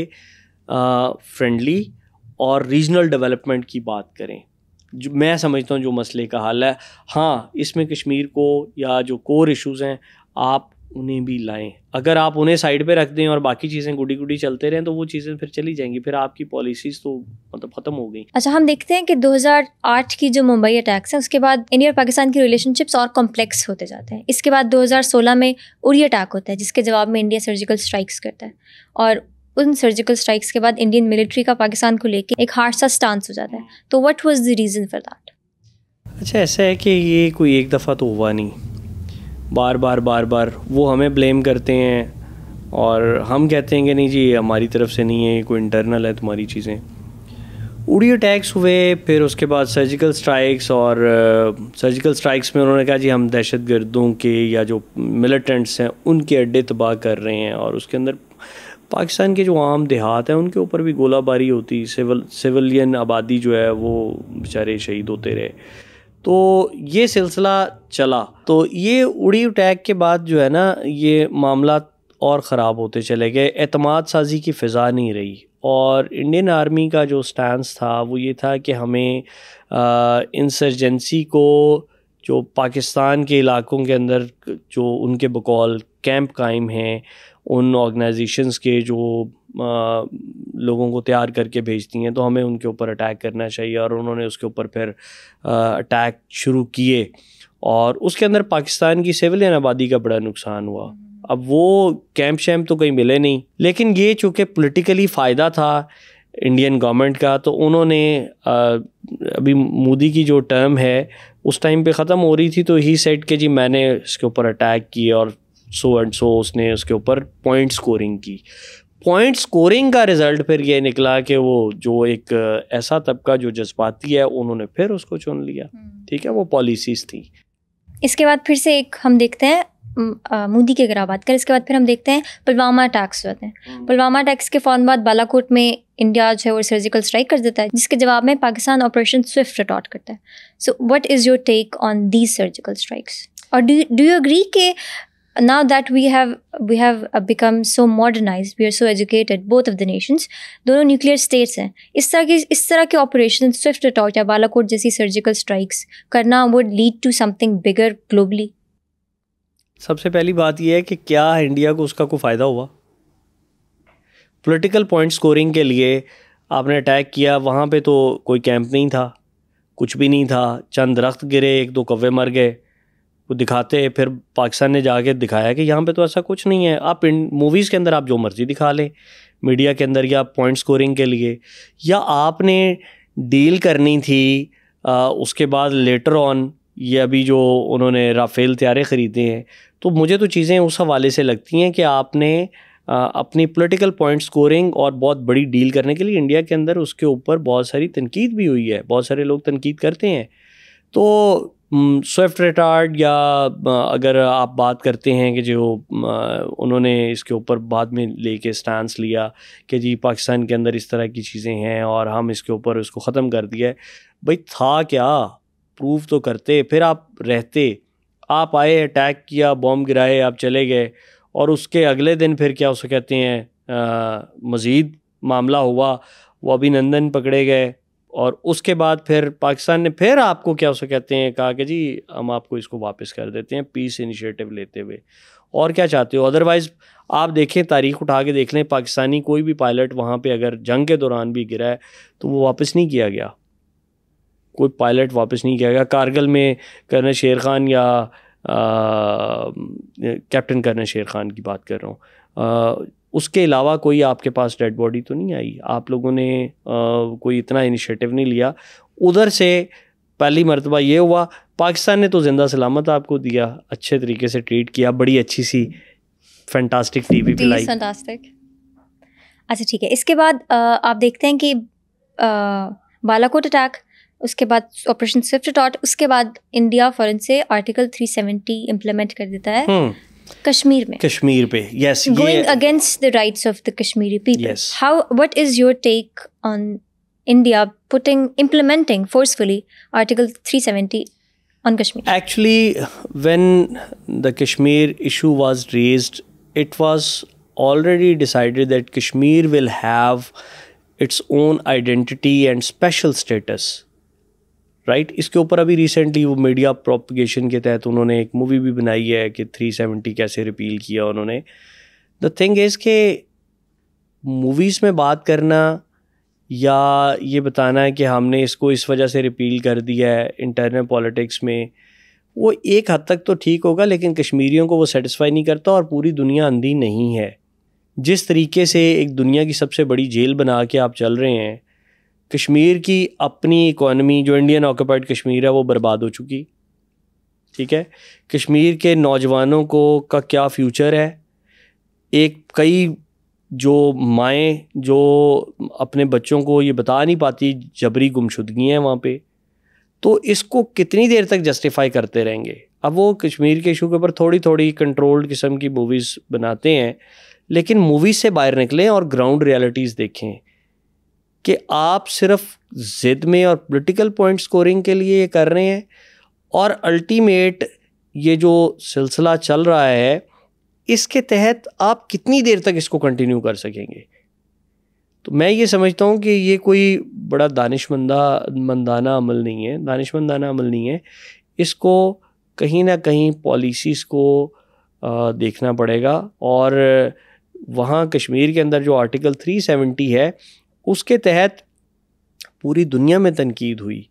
फ्रेंडली और रीजनल डेवलपमेंट की बात करें। जो मैं समझता हूँ जो मसले का हल है, हाँ इसमें कश्मीर को या जो कोर इश्यूज़ हैं आप उन्हें भी लाएं। अगर आप उन्हें साइड पे रख दें और बाकी चीज़ें गुडी गुडी चलते रहें तो वो चीज़ें फिर चली जाएंगी, फिर आपकी पॉलिसीज़ तो मतलब ख़त्म हो गई। अच्छा, हम देखते हैं कि दो हज़ार आठ की जो मुंबई अटैक्स हैं उसके बाद इंडिया और पाकिस्तान की रिलेशनशिप्स और कॉम्प्लेक्स होते जाते हैं। इसके बाद दो हज़ार सोलह में उरी अटैक होता है जिसके जवाब में इंडिया सर्जिकल स्ट्राइक्स करता है, और उन सर्जिकल स्ट्राइक्स के बाद इंडियन मिलिट्री का पाकिस्तान को लेकर एक हार्ड सा स्टांस हो जाता है। तो what was the reason for that? अच्छा, ऐसा है कि ये कोई एक दफ़ा तो हुआ नहीं, बार बार बार बार वो हमें ब्लेम करते हैं और हम कहते हैं कि नहीं जी हमारी तरफ से नहीं है, कोई इंटरनल है तुम्हारी चीज़ें। उड़ी अटैक्स हुए, फिर उसके बाद सर्जिकल स्ट्राइक्स, और सर्जिकल स्ट्राइक्स में उन्होंने कहा जी हम दहशत गर्दों के या जो मिलिटेंट्स हैं उनके अड्डे तबाह कर रहे हैं, और उसके अंदर पाकिस्तान के जो आम देहात हैं उनके ऊपर भी गोलाबारी होती, सिविल सिविलियन आबादी जो है वो बेचारे शहीद होते रहे। तो ये सिलसिला चला। तो ये उड़ी अटैक के बाद जो है ना ये मामला और ख़राब होते चले गए, एतमाद साजी की फ़िज़ा नहीं रही, और इंडियन आर्मी का जो स्टैंस था वो ये था कि हमें इंसर्जेंसी को जो पाकिस्तान के इलाकों के अंदर जो उनके बकौल कैंप कायम हैं, उन ऑर्गेनाइजेशंस के जो आ, लोगों को तैयार करके भेजती हैं, तो हमें उनके ऊपर अटैक करना चाहिए। और उन्होंने उसके ऊपर फिर अटैक शुरू किए, और उसके अंदर पाकिस्तान की सिविलियन आबादी का बड़ा नुकसान हुआ। अब वो कैंप शैम्प तो कहीं मिले नहीं, लेकिन ये चूँकि पॉलिटिकली फ़ायदा था इंडियन गवर्नमेंट का, तो उन्होंने आ, अभी मोदी की जो टर्म है उस टाइम पे ख़त्म हो रही थी, तो ही सेड कि जी मैंने इसके ऊपर अटैक किया और सो एंड सो उसने उसके ऊपर पॉइंट स्कोरिंग की। पॉइंट स्कोरिंग का रिज़ल्ट फिर ये निकला कि वो जो एक ऐसा तबका जो जज्बाती है उन्होंने फिर उसको चुन लिया, ठीक है, वो पॉलिसीज़ थी। इसके बाद फिर से एक हम देखते हैं मोदी की अगर आप बात करें, इसके बाद फिर हम देखते हैं पुलवामा अटैक्स होते हैं। पुलवामा अटैक्स के फ़ौरन बाद बालाकोट में इंडिया जो है वो सर्जिकल स्ट्राइक कर देता है, जिसके जवाब में पाकिस्तान ऑपरेशन स्विफ्ट रिटॉर्ट करता है। So what is your take on these surgical strikes? और डू डू यू एग्री कि now that we have we have become so modernized, we are so educated, both of the nations, दोनों nuclear states हैं, इस तरह की इस तरह के ऑपरेशन स्विफ्ट रिटॉर्ट या बालाकोट जैसी सर्जिकल स्ट्राइक्स करना would lead to something bigger globally? सबसे पहली बात यह है कि क्या इंडिया को उसका कोई फ़ायदा हुआ? पॉलिटिकल पॉइंट स्कोरिंग के लिए आपने अटैक किया, वहाँ पे तो कोई कैंप नहीं था, कुछ भी नहीं था, चंद दरख्त गिरे, एक दो कौवे मर गए, वो दिखाते, फिर पाकिस्तान ने जाके दिखाया कि यहाँ पे तो ऐसा कुछ नहीं है। आप इन मूवीज़ के अंदर आप जो मर्ज़ी दिखा लें मीडिया के अंदर, या पॉइंट स्कोरिंग के लिए, या आपने डील करनी थी आ, उसके बाद लेटर ऑन, ये अभी जो उन्होंने राफेल तैयारे ख़रीदे हैं, तो मुझे तो चीज़ें उस हवाले से लगती हैं कि आपने आ, अपनी पॉलिटिकल पॉइंट स्कोरिंग और बहुत बड़ी डील करने के लिए इंडिया के अंदर उसके ऊपर बहुत सारी तनकीद भी हुई है, बहुत सारे लोग तनकीद करते हैं। तो स्विफ्ट रिटार्ड, या अगर आप बात करते हैं कि जो उन्होंने इसके ऊपर बाद में लेके स्टैंस लिया कि जी पाकिस्तान के अंदर इस तरह की चीज़ें हैं और हम इसके ऊपर इसको ख़त्म कर दिया है, भाई था क्या, प्रूफ तो करते, फिर आप रहते, आप आए, अटैक किया, बॉम्ब गिराए, आप चले गए, और उसके अगले दिन फिर क्या उसे कहते हैं मज़ीद मामला हुआ, वो अभिनंदन पकड़े गए, और उसके बाद फिर पाकिस्तान ने फिर आपको क्या उसे कहते हैं कहा कि जी हम आपको इसको वापस कर देते हैं, पीस इनिशिएटिव लेते हुए। और क्या चाहते हो? अदरवाइज़ आप देखें, तारीख़ उठा के देख लें, पाकिस्तानी कोई भी पायलट वहाँ पे अगर जंग के दौरान भी गिरा है तो वो वापस नहीं किया गया, कोई पायलट वापस नहीं किया गया। कारगिल में कर्नल शेर खान या कैप्टन कर्नल शेर खान की बात कर रहा हूँ, उसके अलावा कोई आपके पास डेड बॉडी तो नहीं आई। आप लोगों ने आ, कोई इतना इनिशिएटिव नहीं लिया। उधर से पहली मरतबा ये हुआ, पाकिस्तान ने तो जिंदा सलामत आपको दिया, अच्छे तरीके से ट्रीट किया, बड़ी अच्छी सी फैंटास्टिक टीवी पे लाई। फैंटास्टिक। अच्छा ठीक है, इसके बाद आ, आप देखते हैं कि बालाकोट अटैक, उसके बाद ऑपरेशन स्विफ्ट डॉट, उसके बाद इंडिया फौरन से आर्टिकल थ्री सेवेंटी इम्प्लीमेंट कर देता है कश्मीर में। कश्मीर पे yes, going against the rights of the Kashmiri people. How, what is your take on India putting implementing forcefully article three seventy on Kashmir? Actually, when the Kashmir issue was raised, it was already decided that Kashmir will have its own identity and special status. Right? इसके ऊपर अभी recently वो media propagation के तहत उन्होंने एक movie भी बनाई है कि थ्री सेवेंटी कैसे रिपील किया उन्होंने। द थिंग इज़ के मूवीज़ में बात करना या ये बताना है कि हमने इसको इस वजह से रिपील कर दिया है इंटरनल पॉलिटिक्स में, वो एक हद तक तो ठीक होगा, लेकिन कश्मीरियों को वो सेटिस्फाई नहीं करता। और पूरी दुनिया अंधी नहीं है। जिस तरीके से एक दुनिया की सबसे बड़ी जेल बना के आप चल रहे हैं, कश्मीर की अपनी इकोनॉमी जो इंडियन ऑक्यूपाइड कश्मीर है वो बर्बाद हो चुकी। ठीक है, कश्मीर के नौजवानों को का क्या फ्यूचर है। एक कई जो माएँ जो अपने बच्चों को ये बता नहीं पाती, जबरी गुमशुदगी हैं वहाँ पे, तो इसको कितनी देर तक जस्टिफाई करते रहेंगे। अब वो कश्मीर के इशू के ऊपर थोड़ी थोड़ी कंट्रोल्ड किस्म की मूवीज़ बनाते हैं, लेकिन मूवीज़ से बाहर निकलें और ग्राउंड रियलिटीज़ देखें कि आप सिर्फ ज़िद में और पॉलिटिकल पॉइंट स्कोरिंग के लिए ये कर रहे हैं, और अल्टीमेट ये जो सिलसिला चल रहा है इसके तहत आप कितनी देर तक इसको कंटिन्यू कर सकेंगे। तो मैं ये समझता हूँ कि ये कोई बड़ा दानिशमंदा मंदाना अमल नहीं है, दानिशमंदाना अमल नहीं है। इसको कहीं ना कहीं पॉलिसीज़ को आ, देखना पड़ेगा। और वहाँ कश्मीर के अंदर जो आर्टिकल थ्री सेवेंटी है उसके तहत पूरी दुनिया में तनकीद हुई।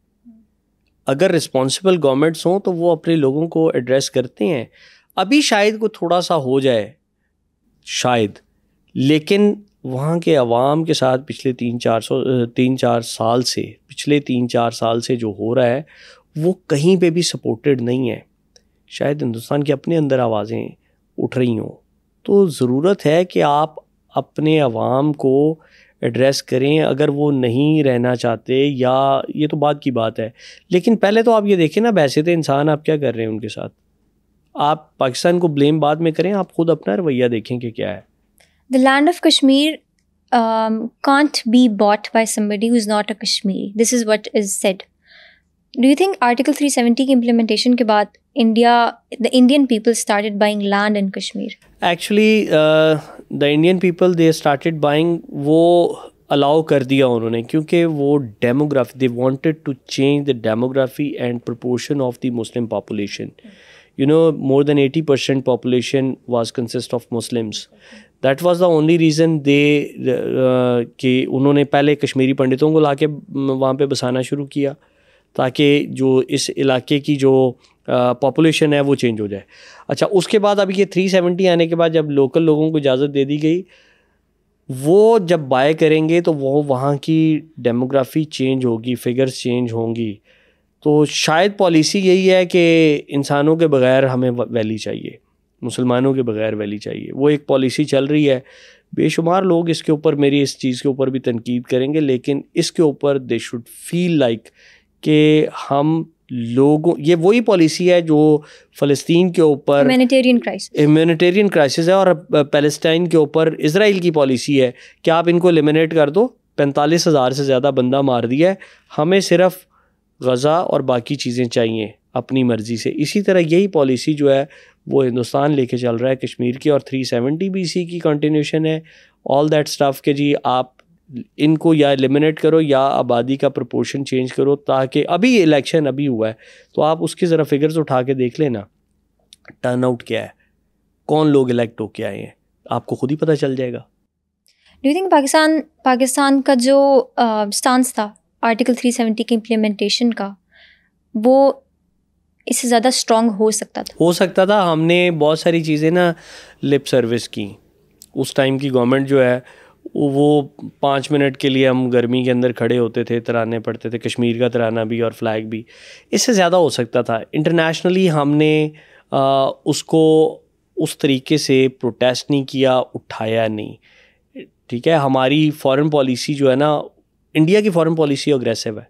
अगर रिस्पॉन्सिबल गवर्नमेंट्स हों तो वो अपने लोगों को एड्रेस करते हैं। अभी शायद को थोड़ा सा हो जाए शायद, लेकिन वहाँ के अवाम के साथ पिछले तीन चार सौ तीन चार साल से पिछले तीन चार साल से जो हो रहा है वो कहीं पे भी सपोर्टेड नहीं है। शायद हिंदुस्तान के अपने अंदर आवाज़ें उठ रही हों, तो ज़रूरत है कि आप अपने अवाम को एड्रेस करें। अगर वो नहीं रहना चाहते, या ये तो बात की बात है, लेकिन पहले तो आप ये देखें ना, वैसे तो इंसान आप क्या कर रहे हैं उनके साथ। आप पाकिस्तान को ब्लेम बाद में करें, आप खुद अपना रवैया देखें कि क्या है। The land of Kashmir um, can't be bought by somebody who is not a Kashmiri. This is what is said. Do you think Article three seventy की implementation के बाद India, the Indian people started buying land in Kashmir? Actually, uh, the Indian people they started buying, वो allow कर दिया उन्होंने, क्योंकि वो demography, they wanted to change the demography and proportion of the Muslim population. You know, more than eighty percent population was consist of Muslims. That was the only reason they uh, कि उन्होंने पहले कश्मीरी पंडितों को लाके वहाँ पे बसाना शुरू किया, ताकि जो इस इलाके की जो पॉपुलेशन uh, है वो चेंज हो जाए। अच्छा, उसके बाद अब ये थ्री सेवेंटी आने के बाद जब लोकल लोगों को इजाज़त दे दी गई, वो जब बाय करेंगे तो वो वहाँ की डेमोग्राफी चेंज होगी, फिगर्स चेंज होंगी। तो शायद पॉलिसी यही है कि इंसानों के बग़ैर हमें वैली चाहिए, मुसलमानों के बग़ैर वैली चाहिए। वो एक पॉलिसी चल रही है। बेशुमार लोग इसके ऊपर, मेरी इस चीज़ के ऊपर भी तनकीद करेंगे, लेकिन इसके ऊपर दे शुड फील लाइक कि हम लोगों, ये वही पॉलिसी है जो फ़लस्तीन के ऊपर ह्यूमैनिटेरियन क्राइसिस ह्यूमैनिटेरियन क्राइसिस है, और पैलेस्टाइन के ऊपर इज़राइल की पॉलिसी है कि आप इनको एलिमिनेट कर दो। पैंतालीस हज़ार से ज़्यादा बंदा मार दिया है, हमें सिर्फ गज़ा और बाकी चीज़ें चाहिए अपनी मर्ज़ी से। इसी तरह यही पॉलिसी जो है वो हिंदुस्तान लेके चल रहा है कश्मीर की, और थ्री सेवेंटी बी सी की कंटिन्यूशन है। ऑल दैट स्टफ़ के जी आप इनको या एलिमिनेट करो या आबादी का प्रोपोर्शन चेंज करो, ताकि अभी इलेक्शन अभी हुआ है तो आप उसकी ज़रा फिगर्स उठा के देख लेना, टर्न आउट क्या है, कौन लोग इलेक्ट होके आए हैं, आपको खुद ही पता चल जाएगा। Do you think Pakistan Pakistan का जो स्टांस uh, था आर्टिकल थ्री सेवेंटी की इम्प्लीमेंटेशन का, वो इससे ज़्यादा स्ट्रॉन्ग हो सकता था? हो सकता था। हमने बहुत सारी चीज़ें ना लिप सर्विस की, उस टाइम की गवर्नमेंट जो है वो पाँच मिनट के लिए हम गर्मी के अंदर खड़े होते थे, तराने पड़ते थे, कश्मीर का तराना भी और फ्लैग भी, इससे ज़्यादा हो सकता था। इंटरनेशनली हमने आ, उसको उस तरीके से प्रोटेस्ट नहीं किया, उठाया नहीं, ठीक है। हमारी फॉरेन पॉलिसी जो है ना, इंडिया की फॉरेन पॉलिसी अग्रेसिव है,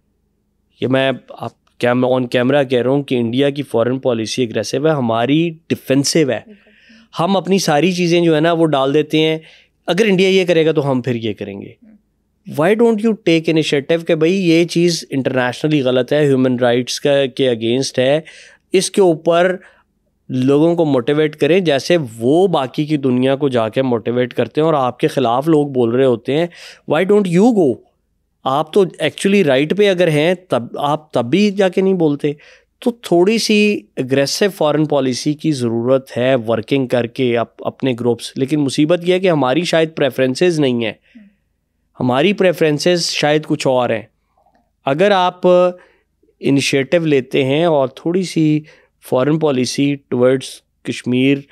ये मैं आप क्या मैं ऑन कैमरा कह रहा हूँ कि इंडिया की फॉरेन पॉलिसी अग्रेसिव है, हमारी डिफेंसिव है। हम अपनी सारी चीज़ें जो है ना वो डाल देते हैं, अगर इंडिया ये करेगा तो हम फिर ये करेंगे। Why don't you take initiative कि भाई ये चीज़ इंटरनेशनली गलत है, ह्यूमन राइट्स का के अगेंस्ट है, इसके ऊपर लोगों को मोटिवेट करें जैसे वो बाकी की दुनिया को जाके मोटिवेट करते हैं और आपके ख़िलाफ़ लोग बोल रहे होते हैं। Why don't you go? आप तो एक्चुअली राइट पे अगर हैं तब आप तब भी जाके नहीं बोलते। तो थोड़ी सी एग्रेसिव फॉरेन पॉलिसी की ज़रूरत है, वर्किंग करके अप, अपने ग्रुप्स। लेकिन मुसीबत यह है कि हमारी शायद प्रेफरेंसेस नहीं है, हमारी प्रेफरेंसेस शायद कुछ और हैं। अगर आप इनिशिएटिव लेते हैं और थोड़ी सी foreign policy towards Kashmir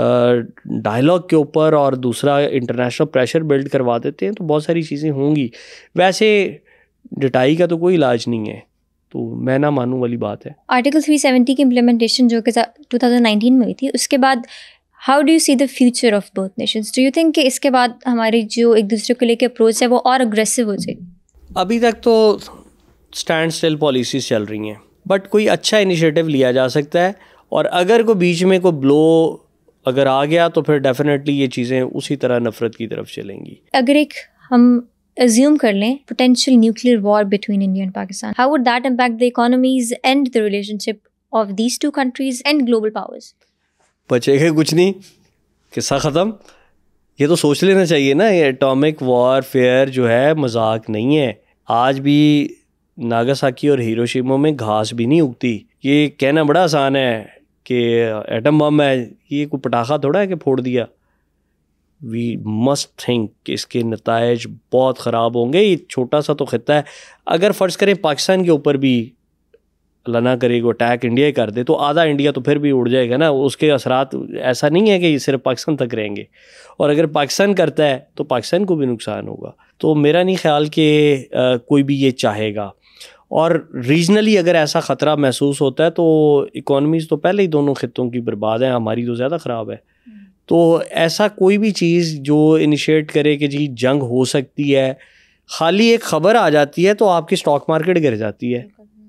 dialogue के ऊपर और दूसरा इंटरनेशनल प्रेशर बिल्ड करवा देते हैं तो बहुत सारी चीज़ें होंगी। वैसे डिटाई का तो कोई इलाज नहीं है, तो मैं ना मानूं वाली बात है। आर्टिकल थ्री सेवेंटी की इम्प्लीमेंटेशन जो कि टू थाउजेंड नाइनटीन में हुई थी, उसके बाद how do you see the future of both nations? Do you think कि इसके बाद हमारी जो एक दूसरे को लेकर अप्रोच है वो और अग्रेसिव हो जाएगी? अभी तक तो स्टैंड स्टिल पॉलिसीज़ चल रही हैं, बट कोई अच्छा इनिशिएटिव लिया जा सकता है, और अगर कोई बीच में कोई ब्लो अगर आ गया तो फिर डेफिनेटली ये चीज़ें उसी तरह नफरत की तरफ चलेंगी। अगर एक हम assume कर लें potential nuclear war between India and Pakistan, how would that impact the economies and the relationship of these two countries and global powers? बचेगा कुछ नहीं, किस्सा ख़त्म। ये तो सोच लेना चाहिए ना, ये एटॉमिक वॉरफेयर जो है मजाक नहीं है। आज भी नागासाकी और हिरोशिमा में घास भी नहीं उगती। ये कहना बड़ा आसान है कि एटम बम है, ये कोई पटाखा थोड़ा है कि फोड़ दिया। वी मस्ट थिंक कि इसके नताइज बहुत ख़राब होंगे। ये छोटा सा तो खिता है, अगर फ़र्ज़ करें पाकिस्तान के ऊपर भी अल्लाह ना करे वो अटैक इंडिया ही कर दे तो आधा इंडिया तो फिर भी उड़ जाएगा ना। उसके असरात ऐसा नहीं है कि ये सिर्फ पाकिस्तान तक रहेंगे, और अगर पाकिस्तान करता है तो पाकिस्तान को भी नुकसान होगा। तो मेरा नहीं ख्याल कि कोई भी ये चाहेगा, और रीजनली अगर ऐसा ख़तरा महसूस होता है तो इकॉनमीज़ तो पहले ही दोनों खितों की बर्बाद है, हमारी तो ज़्यादा ख़राब है। तो ऐसा कोई भी चीज़ जो इनिशिएट करे कि जी जंग हो सकती है, खाली एक ख़बर आ जाती है तो आपकी स्टॉक मार्केट गिर जाती है,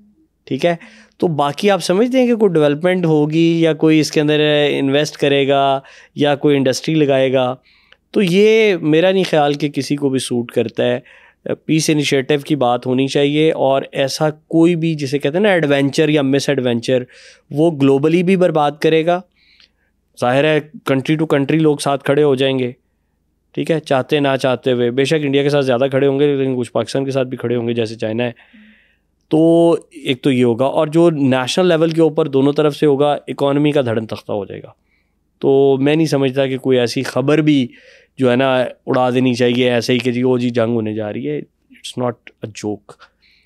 ठीक है। तो बाकी आप समझते हैं कि कोई डेवलपमेंट होगी या कोई इसके अंदर इन्वेस्ट करेगा या कोई इंडस्ट्री लगाएगा, तो ये मेरा नहीं ख्याल कि किसी को भी सूट करता है। पीस इनिशिएटिव की बात होनी चाहिए, और ऐसा कोई भी जिसे कहते हैं ना एडवेंचर या मिस एडवेंचर, वो ग्लोबली भी बर्बाद करेगा। ज़ाहिर है कंट्री टू कंट्री लोग साथ खड़े हो जाएंगे, ठीक है, चाहते ना चाहते हुए। बेशक इंडिया के साथ ज़्यादा खड़े होंगे, लेकिन कुछ पाकिस्तान के साथ भी खड़े होंगे जैसे चाइना है। तो एक तो ये होगा, और जो नेशनल लेवल के ऊपर दोनों तरफ से होगा, इकॉनमी का धड़न तख्ता हो जाएगा। तो मैं नहीं समझता कि कोई ऐसी ख़बर भी जो है ना उड़ा देनी चाहिए ऐसे ही कि जी वो जी जंग होने जा रही है। It's not a joke.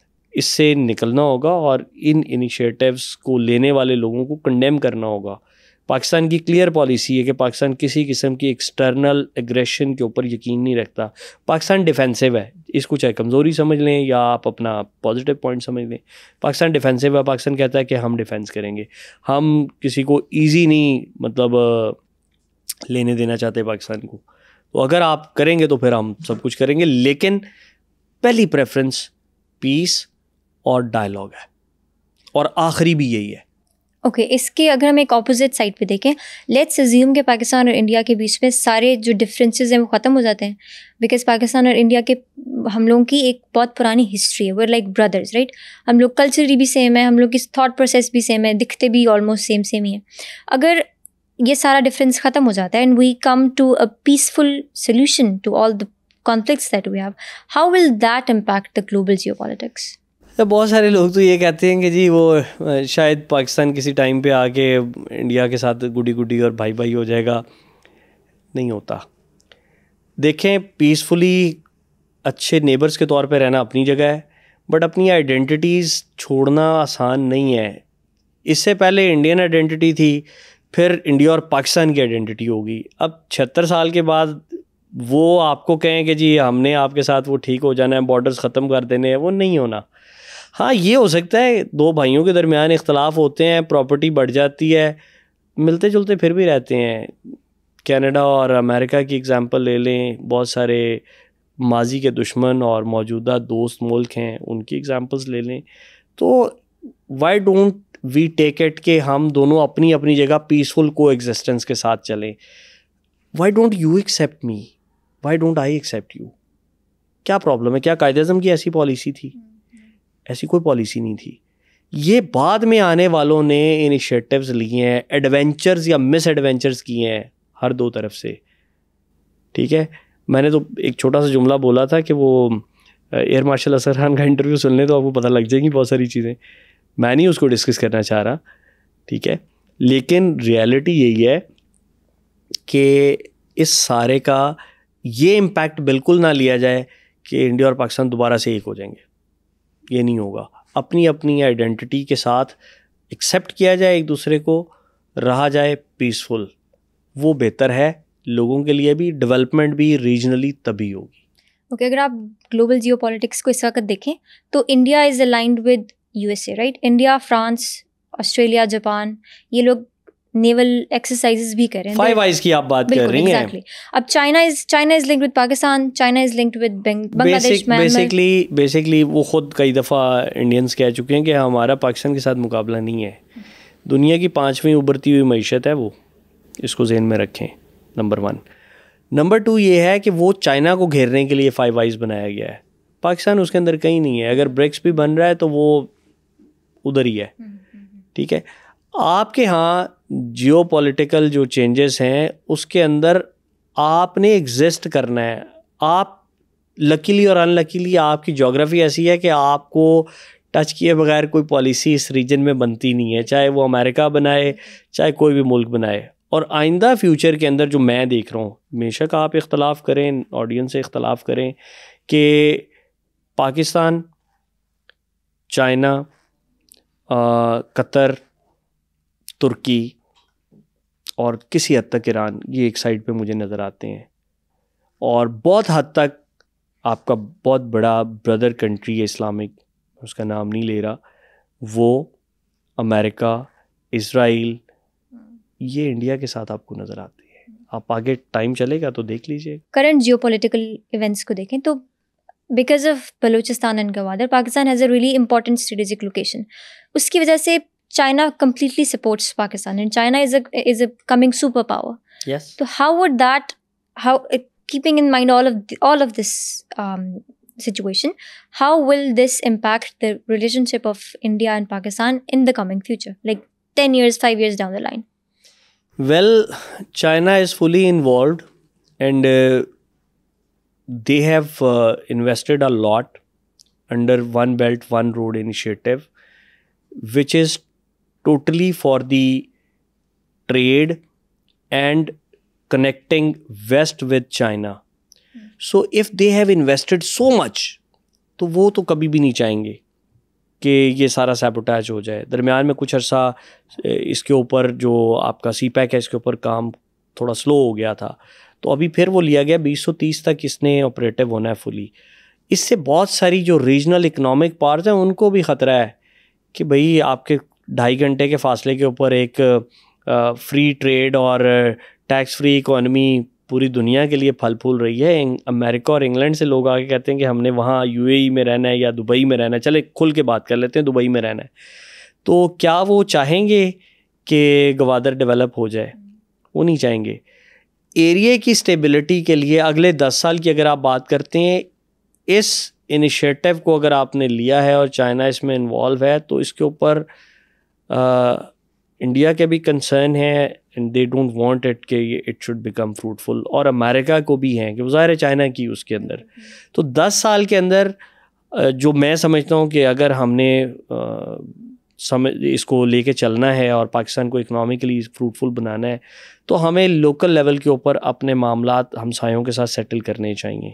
इससे निकलना होगा और इन इनिशिएटिव्स को लेने वाले लोगों को कंडेम करना होगा। पाकिस्तान की क्लियर पॉलिसी है कि पाकिस्तान किसी किस्म की एक्सटर्नल एग्रेशन के ऊपर यकीन नहीं रखता। पाकिस्तान डिफेंसिव है, इसको चाहे कमज़ोरी समझ लें या आप अपना पॉजिटिव पॉइंट समझ लें। पाकिस्तान डिफेंसिव है, पाकिस्तान कहता है कि हम डिफेंस करेंगे, हम किसी को ईजी नहीं मतलब लेने देना चाहते पाकिस्तान को। तो अगर आप करेंगे तो फिर हम सब कुछ करेंगे, लेकिन पहली प्रेफरेंस पीस और डायलॉग है, और आखिरी भी यही है। ओके okay, इसके अगर हम एक ऑपोजिट साइड पे देखें, लेट्स अज्यूम के पाकिस्तान और इंडिया के बीच में सारे जो डिफरेंसेस हैं वो ख़त्म हो जाते हैं, बिकॉज पाकिस्तान और इंडिया के हम लोगों की एक बहुत पुरानी हिस्ट्री है, वर लाइक ब्रदर्स, राइट। हम लोग कल्चरली भी सेम है, हम लोग की थॉट प्रोसेस भी सेम है, दिखते भी ऑलमोस्ट सेम सेम ही है। अगर ये सारा डिफरेंस ख़त्म हो जाता है and we come to a peaceful solution to all the conflicts that we have, how will that impact the global geopolitics? तो बहुत सारे लोग तो ये कहते हैं कि जी वो शायद पाकिस्तान किसी टाइम पे आके इंडिया के साथ गुडी गुडी और भाई भाई हो जाएगा। नहीं होता। देखें, पीसफुली अच्छे नेबर्स के तौर पे रहना अपनी जगह है, बट अपनी आइडेंटिटीज़ छोड़ना आसान नहीं है। इससे पहले इंडियन आइडेंटिटी थी फिर इंडिया और पाकिस्तान की आइडेंटिटी होगी। अब छिहत्तर साल के बाद वो आपको कहें कि जी हमने आपके साथ वो ठीक हो जाना है, बॉर्डर्स ख़त्म कर देने हैं, वो नहीं होना। हाँ ये हो सकता है दो भाइयों के दरमियान इख्तलाफ होते हैं, प्रॉपर्टी बढ़ जाती है, मिलते जुलते फिर भी रहते हैं। कनाडा और अमेरिका की एग्जांपल ले लें, बहुत सारे माजी के दुश्मन और मौजूदा दोस्त मुल्क हैं, उनकी एग्जांपल्स ले लें। तो why don't we take it कि हम दोनों अपनी अपनी जगह पीसफुल को एग्जिस्टेंस के साथ चलें। Why don't you accept me, why don't I accept you? क्या प्रॉब्लम है? क्या कायदे-ए-आज़म की ऐसी पॉलिसी थी? ऐसी कोई पॉलिसी नहीं थी। ये बाद में आने वालों ने इनिशिएटिव्स लिए हैं, एडवेंचर्स या मिस एडवेंचर्स किए हैं हर दो तरफ से, ठीक है। मैंने तो एक छोटा सा जुमला बोला था कि वो एयर मार्शल असर खान का इंटरव्यू सुन लें तो आपको पता लग जाएगी बहुत सारी चीज़ें, मैं नहीं उसको डिस्कस करना चाह रहा, ठीक है। लेकिन रियलिटी यही है कि इस सारे का ये इम्पैक्ट बिल्कुल ना लिया जाए कि इंडिया और पाकिस्तान दोबारा से एक हो जाएंगे, ये नहीं होगा। अपनी अपनी आइडेंटिटी के साथ एक्सेप्ट किया जाए एक दूसरे को, रहा जाए पीसफुल, वो बेहतर है लोगों के लिए भी, डेवलपमेंट भी रीजनली तभी होगी। ओके okay, अगर आप ग्लोबल जियोपॉलिटिक्स को इस वक्त देखें तो India is aligned with USA, right? India, France, Australia, Japan, ये लोग नेवल एक्सरसाइजेस भी कर रहे हैं। फाइव आइज की आप बात कर रही हैं। exactly. अब China is China is linked with Pakistan, China is linked with Bangladesh. Basically basically वो खुद कई दफ़ा इंडियंस कह चुके हैं कि हमारा पाकिस्तान के साथ मुकाबला नहीं है। दुनिया की पाँचवीं उभरती हुई मईशत है वो, इसको ज़हन में रखें, नंबर वन। नंबर टू ये है कि वो चाइना को घेरने के लिए फाइव आइज बनाया गया है, पाकिस्तान उसके अंदर कहीं नहीं है। अगर ब्रिक्स भी बन रहा है तो वो उधर ही है, ठीक है। आपके यहाँ जियोपॉलिटिकल जो चेंजेस हैं उसके अंदर आपने एग्जिस्ट करना है। आप लकीली और अनलकीली आपकी ज्योग्राफी ऐसी है कि आपको टच किए बगैर कोई पॉलिसी इस रीजन में बनती नहीं है, चाहे वो अमेरिका बनाए चाहे कोई भी मुल्क बनाए। और आइंदा फ्यूचर के अंदर जो मैं देख रहा हूँ, बेशक आप इख्तलाफ करें, ऑडियंस से इख्तलाफ करें, कि पाकिस्तान, चाइना, कतर, तुर्की और किसी हद तक ईरान, ये एक साइड पे मुझे नज़र आते हैं। और बहुत हद तक आपका बहुत बड़ा ब्रदर कंट्री है इस्लामिक, उसका नाम नहीं ले रहा, वो अमेरिका, इज़राइल, ये इंडिया के साथ आपको नज़र आती है। आप आगे टाइम चलेगा तो देख लीजिए। करंट जियोपॉलिटिकल इवेंट्स को देखें तो because of Balochistan and Gwadar, Pakistan has a really important strategic location. उसकी वजह से China completely supports Pakistan, and China is a is a coming superpower. Yes. So how would that, how uh, keeping in mind all of the, all of this um, situation, how will this impact the relationship of India and Pakistan in the coming future, like ten years, five years down the line? Well, China is fully involved, and uh, they have uh, invested a lot under One Belt, One Road initiative, which is totally for the trade and connecting West with China. So if they have invested so much, तो वो तो कभी भी नहीं चाहेंगे कि ये सारा सैबोटाज हो जाए। दरमियान में कुछ अर्सा इसके ऊपर जो आपका सी पैक है, इसके ऊपर काम थोड़ा स्लो हो गया था, तो अभी फिर वो लिया गया, बीस सौ तीस तक इसने ऑपरेटिव होना है फुली। इससे बहुत सारी जो रीजनल इकनॉमिक पार्ट्स हैं उनको भी ख़तरा है कि भाई आपके ढाई घंटे के फासले के ऊपर एक आ, फ्री ट्रेड और टैक्स फ्री इकोनॉमी पूरी दुनिया के लिए फल फूल रही है। अमेरिका और इंग्लैंड से लोग आके कहते हैं कि हमने वहाँ यूएई में रहना है या दुबई में रहना है। चले खुल के बात कर लेते हैं, दुबई में रहना है, तो क्या वो चाहेंगे कि गवादर डेवलप हो जाए? वो नहीं चाहेंगे। एरिया की स्टेबिलिटी के लिए अगले दस साल की अगर आप बात करते हैं, इस इनिशिएटिव को अगर आपने लिया है और चाइना इसमें इन्वॉल्व है, तो इसके ऊपर इंडिया के भी कंसर्न है and they don't want it कि इट शुड बिकम फ्रूटफुल, और अमेरिका को भी हैं कि वो ज़ाहिर है चाइना की उसके अंदर। तो दस साल के अंदर uh, जो मैं समझता हूँ कि अगर हमने uh, समझ इसको लेके चलना है और पाकिस्तान को इकनॉमिकली फ्रूटफुल बनाना है, तो हमें लोकल लेवल के ऊपर अपने मामलात हमसायों के साथ सेटल करने चाहिए।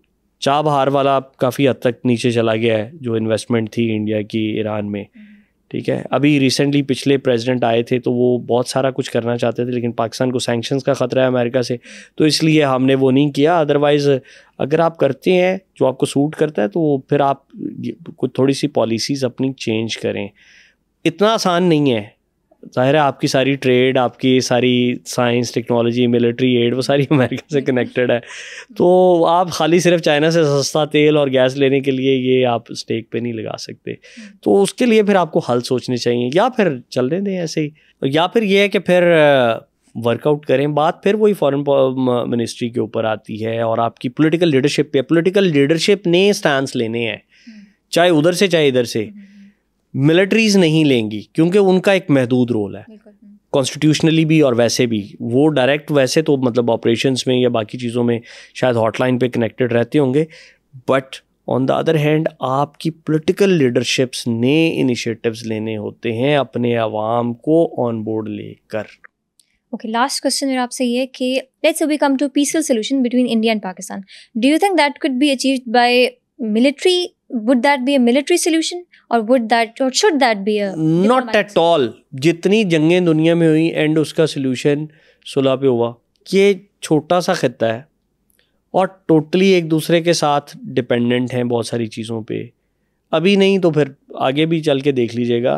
चाबहार वाला काफ़ी हद तक नीचे चला गया है जो इन्वेस्टमेंट थी इंडिया की ईरान में, ठीक है। अभी रिसेंटली पिछले प्रेसिडेंट आए थे तो वो बहुत सारा कुछ करना चाहते थे, लेकिन पाकिस्तान को सैंक्शंस का ख़तरा है अमेरिका से, तो इसलिए हमने वो नहीं किया। अदरवाइज़ अगर आप करते हैं जो आपको सूट करता है तो फिर आप कुछ थोड़ी सी पॉलिसीज़ अपनी चेंज करें। इतना आसान नहीं है, ज़ाहिर है आपकी सारी ट्रेड, आपकी सारी साइंस, टेक्नोलॉजी, मिलिट्री एड, वो सारी अमेरिका से कनेक्टेड है, तो आप खाली सिर्फ चाइना से सस्ता तेल और गैस लेने के लिए ये आप स्टेक पे नहीं लगा सकते। तो उसके लिए फिर आपको हल सोचने चाहिए, या फिर चलने दें ऐसे ही, या फिर ये है कि फिर वर्कआउट करें। बात फिर वही फॉरेन मिनिस्ट्री के ऊपर आती है और आपकी पॉलिटिकल लीडरशिप पे। पॉलिटिकल लीडरशिप ने स्टैंड लेने हैं, चाहे उधर से चाहे इधर से। मिलिट्रीज नहीं लेंगी क्योंकि उनका एक महदूद रोल है कॉन्स्टिट्यूशनली भी और वैसे भी। वो डायरेक्ट वैसे तो मतलब ऑपरेशंस में या बाकी चीज़ों में शायद हॉटलाइन पे कनेक्टेड रहते होंगे, but on the other hand आपकी पॉलिटिकल लीडरशिप्स ने इनिशिएटिव्स लेने होते हैं अपने अवाम को ऑन बोर्ड लेकर। ओके, लास्ट क्वेश्चन मेरा आपसे ये कि let's say we come to peaceful solution between India and Pakistan, do you think that could be achieved by military? Would that be a military solution or would that or should that be a not at all? जितनी जंगें दुनिया में हुई and उसका solution सुलह पे हुआ। ये छोटा सा खित्ता है और टोटली एक दूसरे के साथ डिपेंडेंट हैं बहुत सारी चीज़ों पे। अभी नहीं तो फिर आगे भी चल के देख लीजिएगा।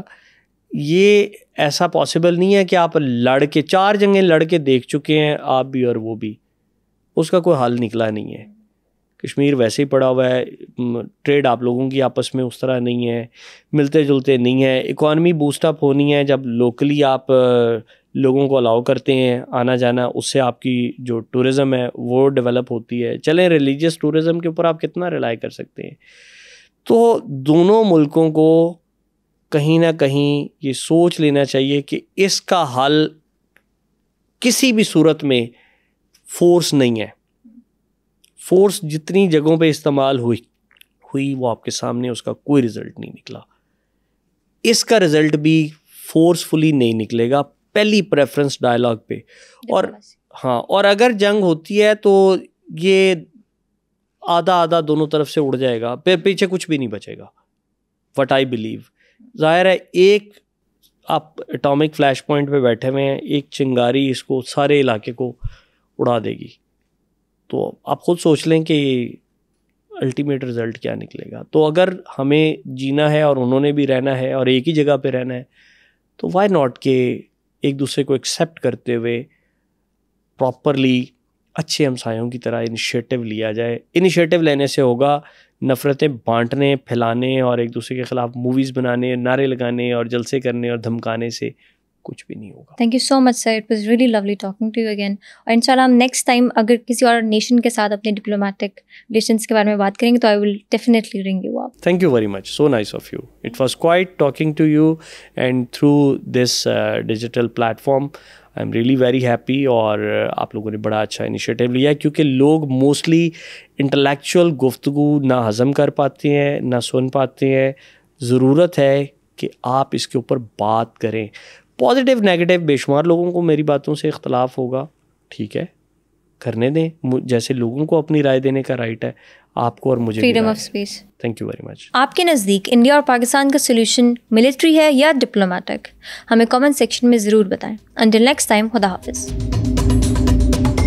ये ऐसा पॉसिबल नहीं है कि आप लड़ के, चार जंगें लड़ के देख चुके हैं आप भी और वो भी, उसका कोई हल निकला नहीं है। कश्मीर वैसे ही पड़ा हुआ है, ट्रेड आप लोगों की आपस में उस तरह नहीं है, मिलते जुलते नहीं है। इकॉनमी बूस्टअप होनी है जब लोकली आप लोगों को अलाउ करते हैं आना जाना, उससे आपकी जो टूरिज़्म है वो डेवलप होती है। चलें रिलीजियस टूरिज़्म के ऊपर आप कितना रिलाई कर सकते हैं। तो दोनों मुल्कों को कहीं ना कहीं ये सोच लेना चाहिए कि इसका हल किसी भी सूरत में फोर्स नहीं है। फोर्स जितनी जगहों पे इस्तेमाल हुई हुई वो आपके सामने उसका कोई रिजल्ट नहीं निकला। इसका रिजल्ट भी फोर्सफुली नहीं निकलेगा, पहली प्रेफरेंस डायलॉग पे। और हाँ, और अगर जंग होती है तो ये आधा आधा दोनों तरफ से उड़ जाएगा, फिर पीछे कुछ भी नहीं बचेगा। व्हाट आई बिलीव, जाहिर है एक आप एटॉमिक फ्लैश पॉइंट पे बैठे हुए हैं, एक चिंगारी इसको सारे इलाके को उड़ा देगी। तो आप खुद सोच लें कि अल्टीमेट रिज़ल्ट क्या निकलेगा। तो अगर हमें जीना है और उन्होंने भी रहना है और एक ही जगह पे रहना है, तो वाई नॉट के एक दूसरे को एक्सेप्ट करते हुए प्रॉपरली अच्छे हमसायों की तरह इनिशिएटिव लिया जाए। इनिशिएटिव लेने से होगा, नफ़रतें बांटने, फैलाने और एक दूसरे के ख़िलाफ़ मूवीज़ बनाने, नारे लगाने और जलसे करने और धमकाने से कुछ भी नहीं होगा। Thank you so much sir, it was really lovely talking to you again. और इंशाल्लाह हम नेक्स्ट टाइम अगर किसी और नेशन के साथ अपने डिप्लोमेटिक रिलेशंस के बारे में बात करेंगे तो I will definitely ring you up. Thank you very much, so nice of you. It was quite talking to you and through this digital platform I am really very happy. और आप लोगों ने बड़ा अच्छा इनिशिएटिव लिया है, क्योंकि लोग मोस्टली इंटेलेक्चुअल गुफ्तगू ना हज़म कर पाते हैं, ना सुन पाते हैं। ज़रूरत है कि आप इसके ऊपर बात करें। पॉजिटिव नेगेटिव बेशुमार लोगों को मेरी बातों से इख्तलाफ होगा, ठीक है, करने दें। जैसे लोगों को अपनी राय देने का राइट है, आपको और मुझे freedom of space. Thank you very much. आपके नज़दीक इंडिया और पाकिस्तान का सोल्यूशन मिलिट्री है या डिप्लोमेटिक? हमें कमेंट सेक्शन में ज़रूर बताएं। अंटिल नेक्स्ट टाइम, खुदा हाफिज़।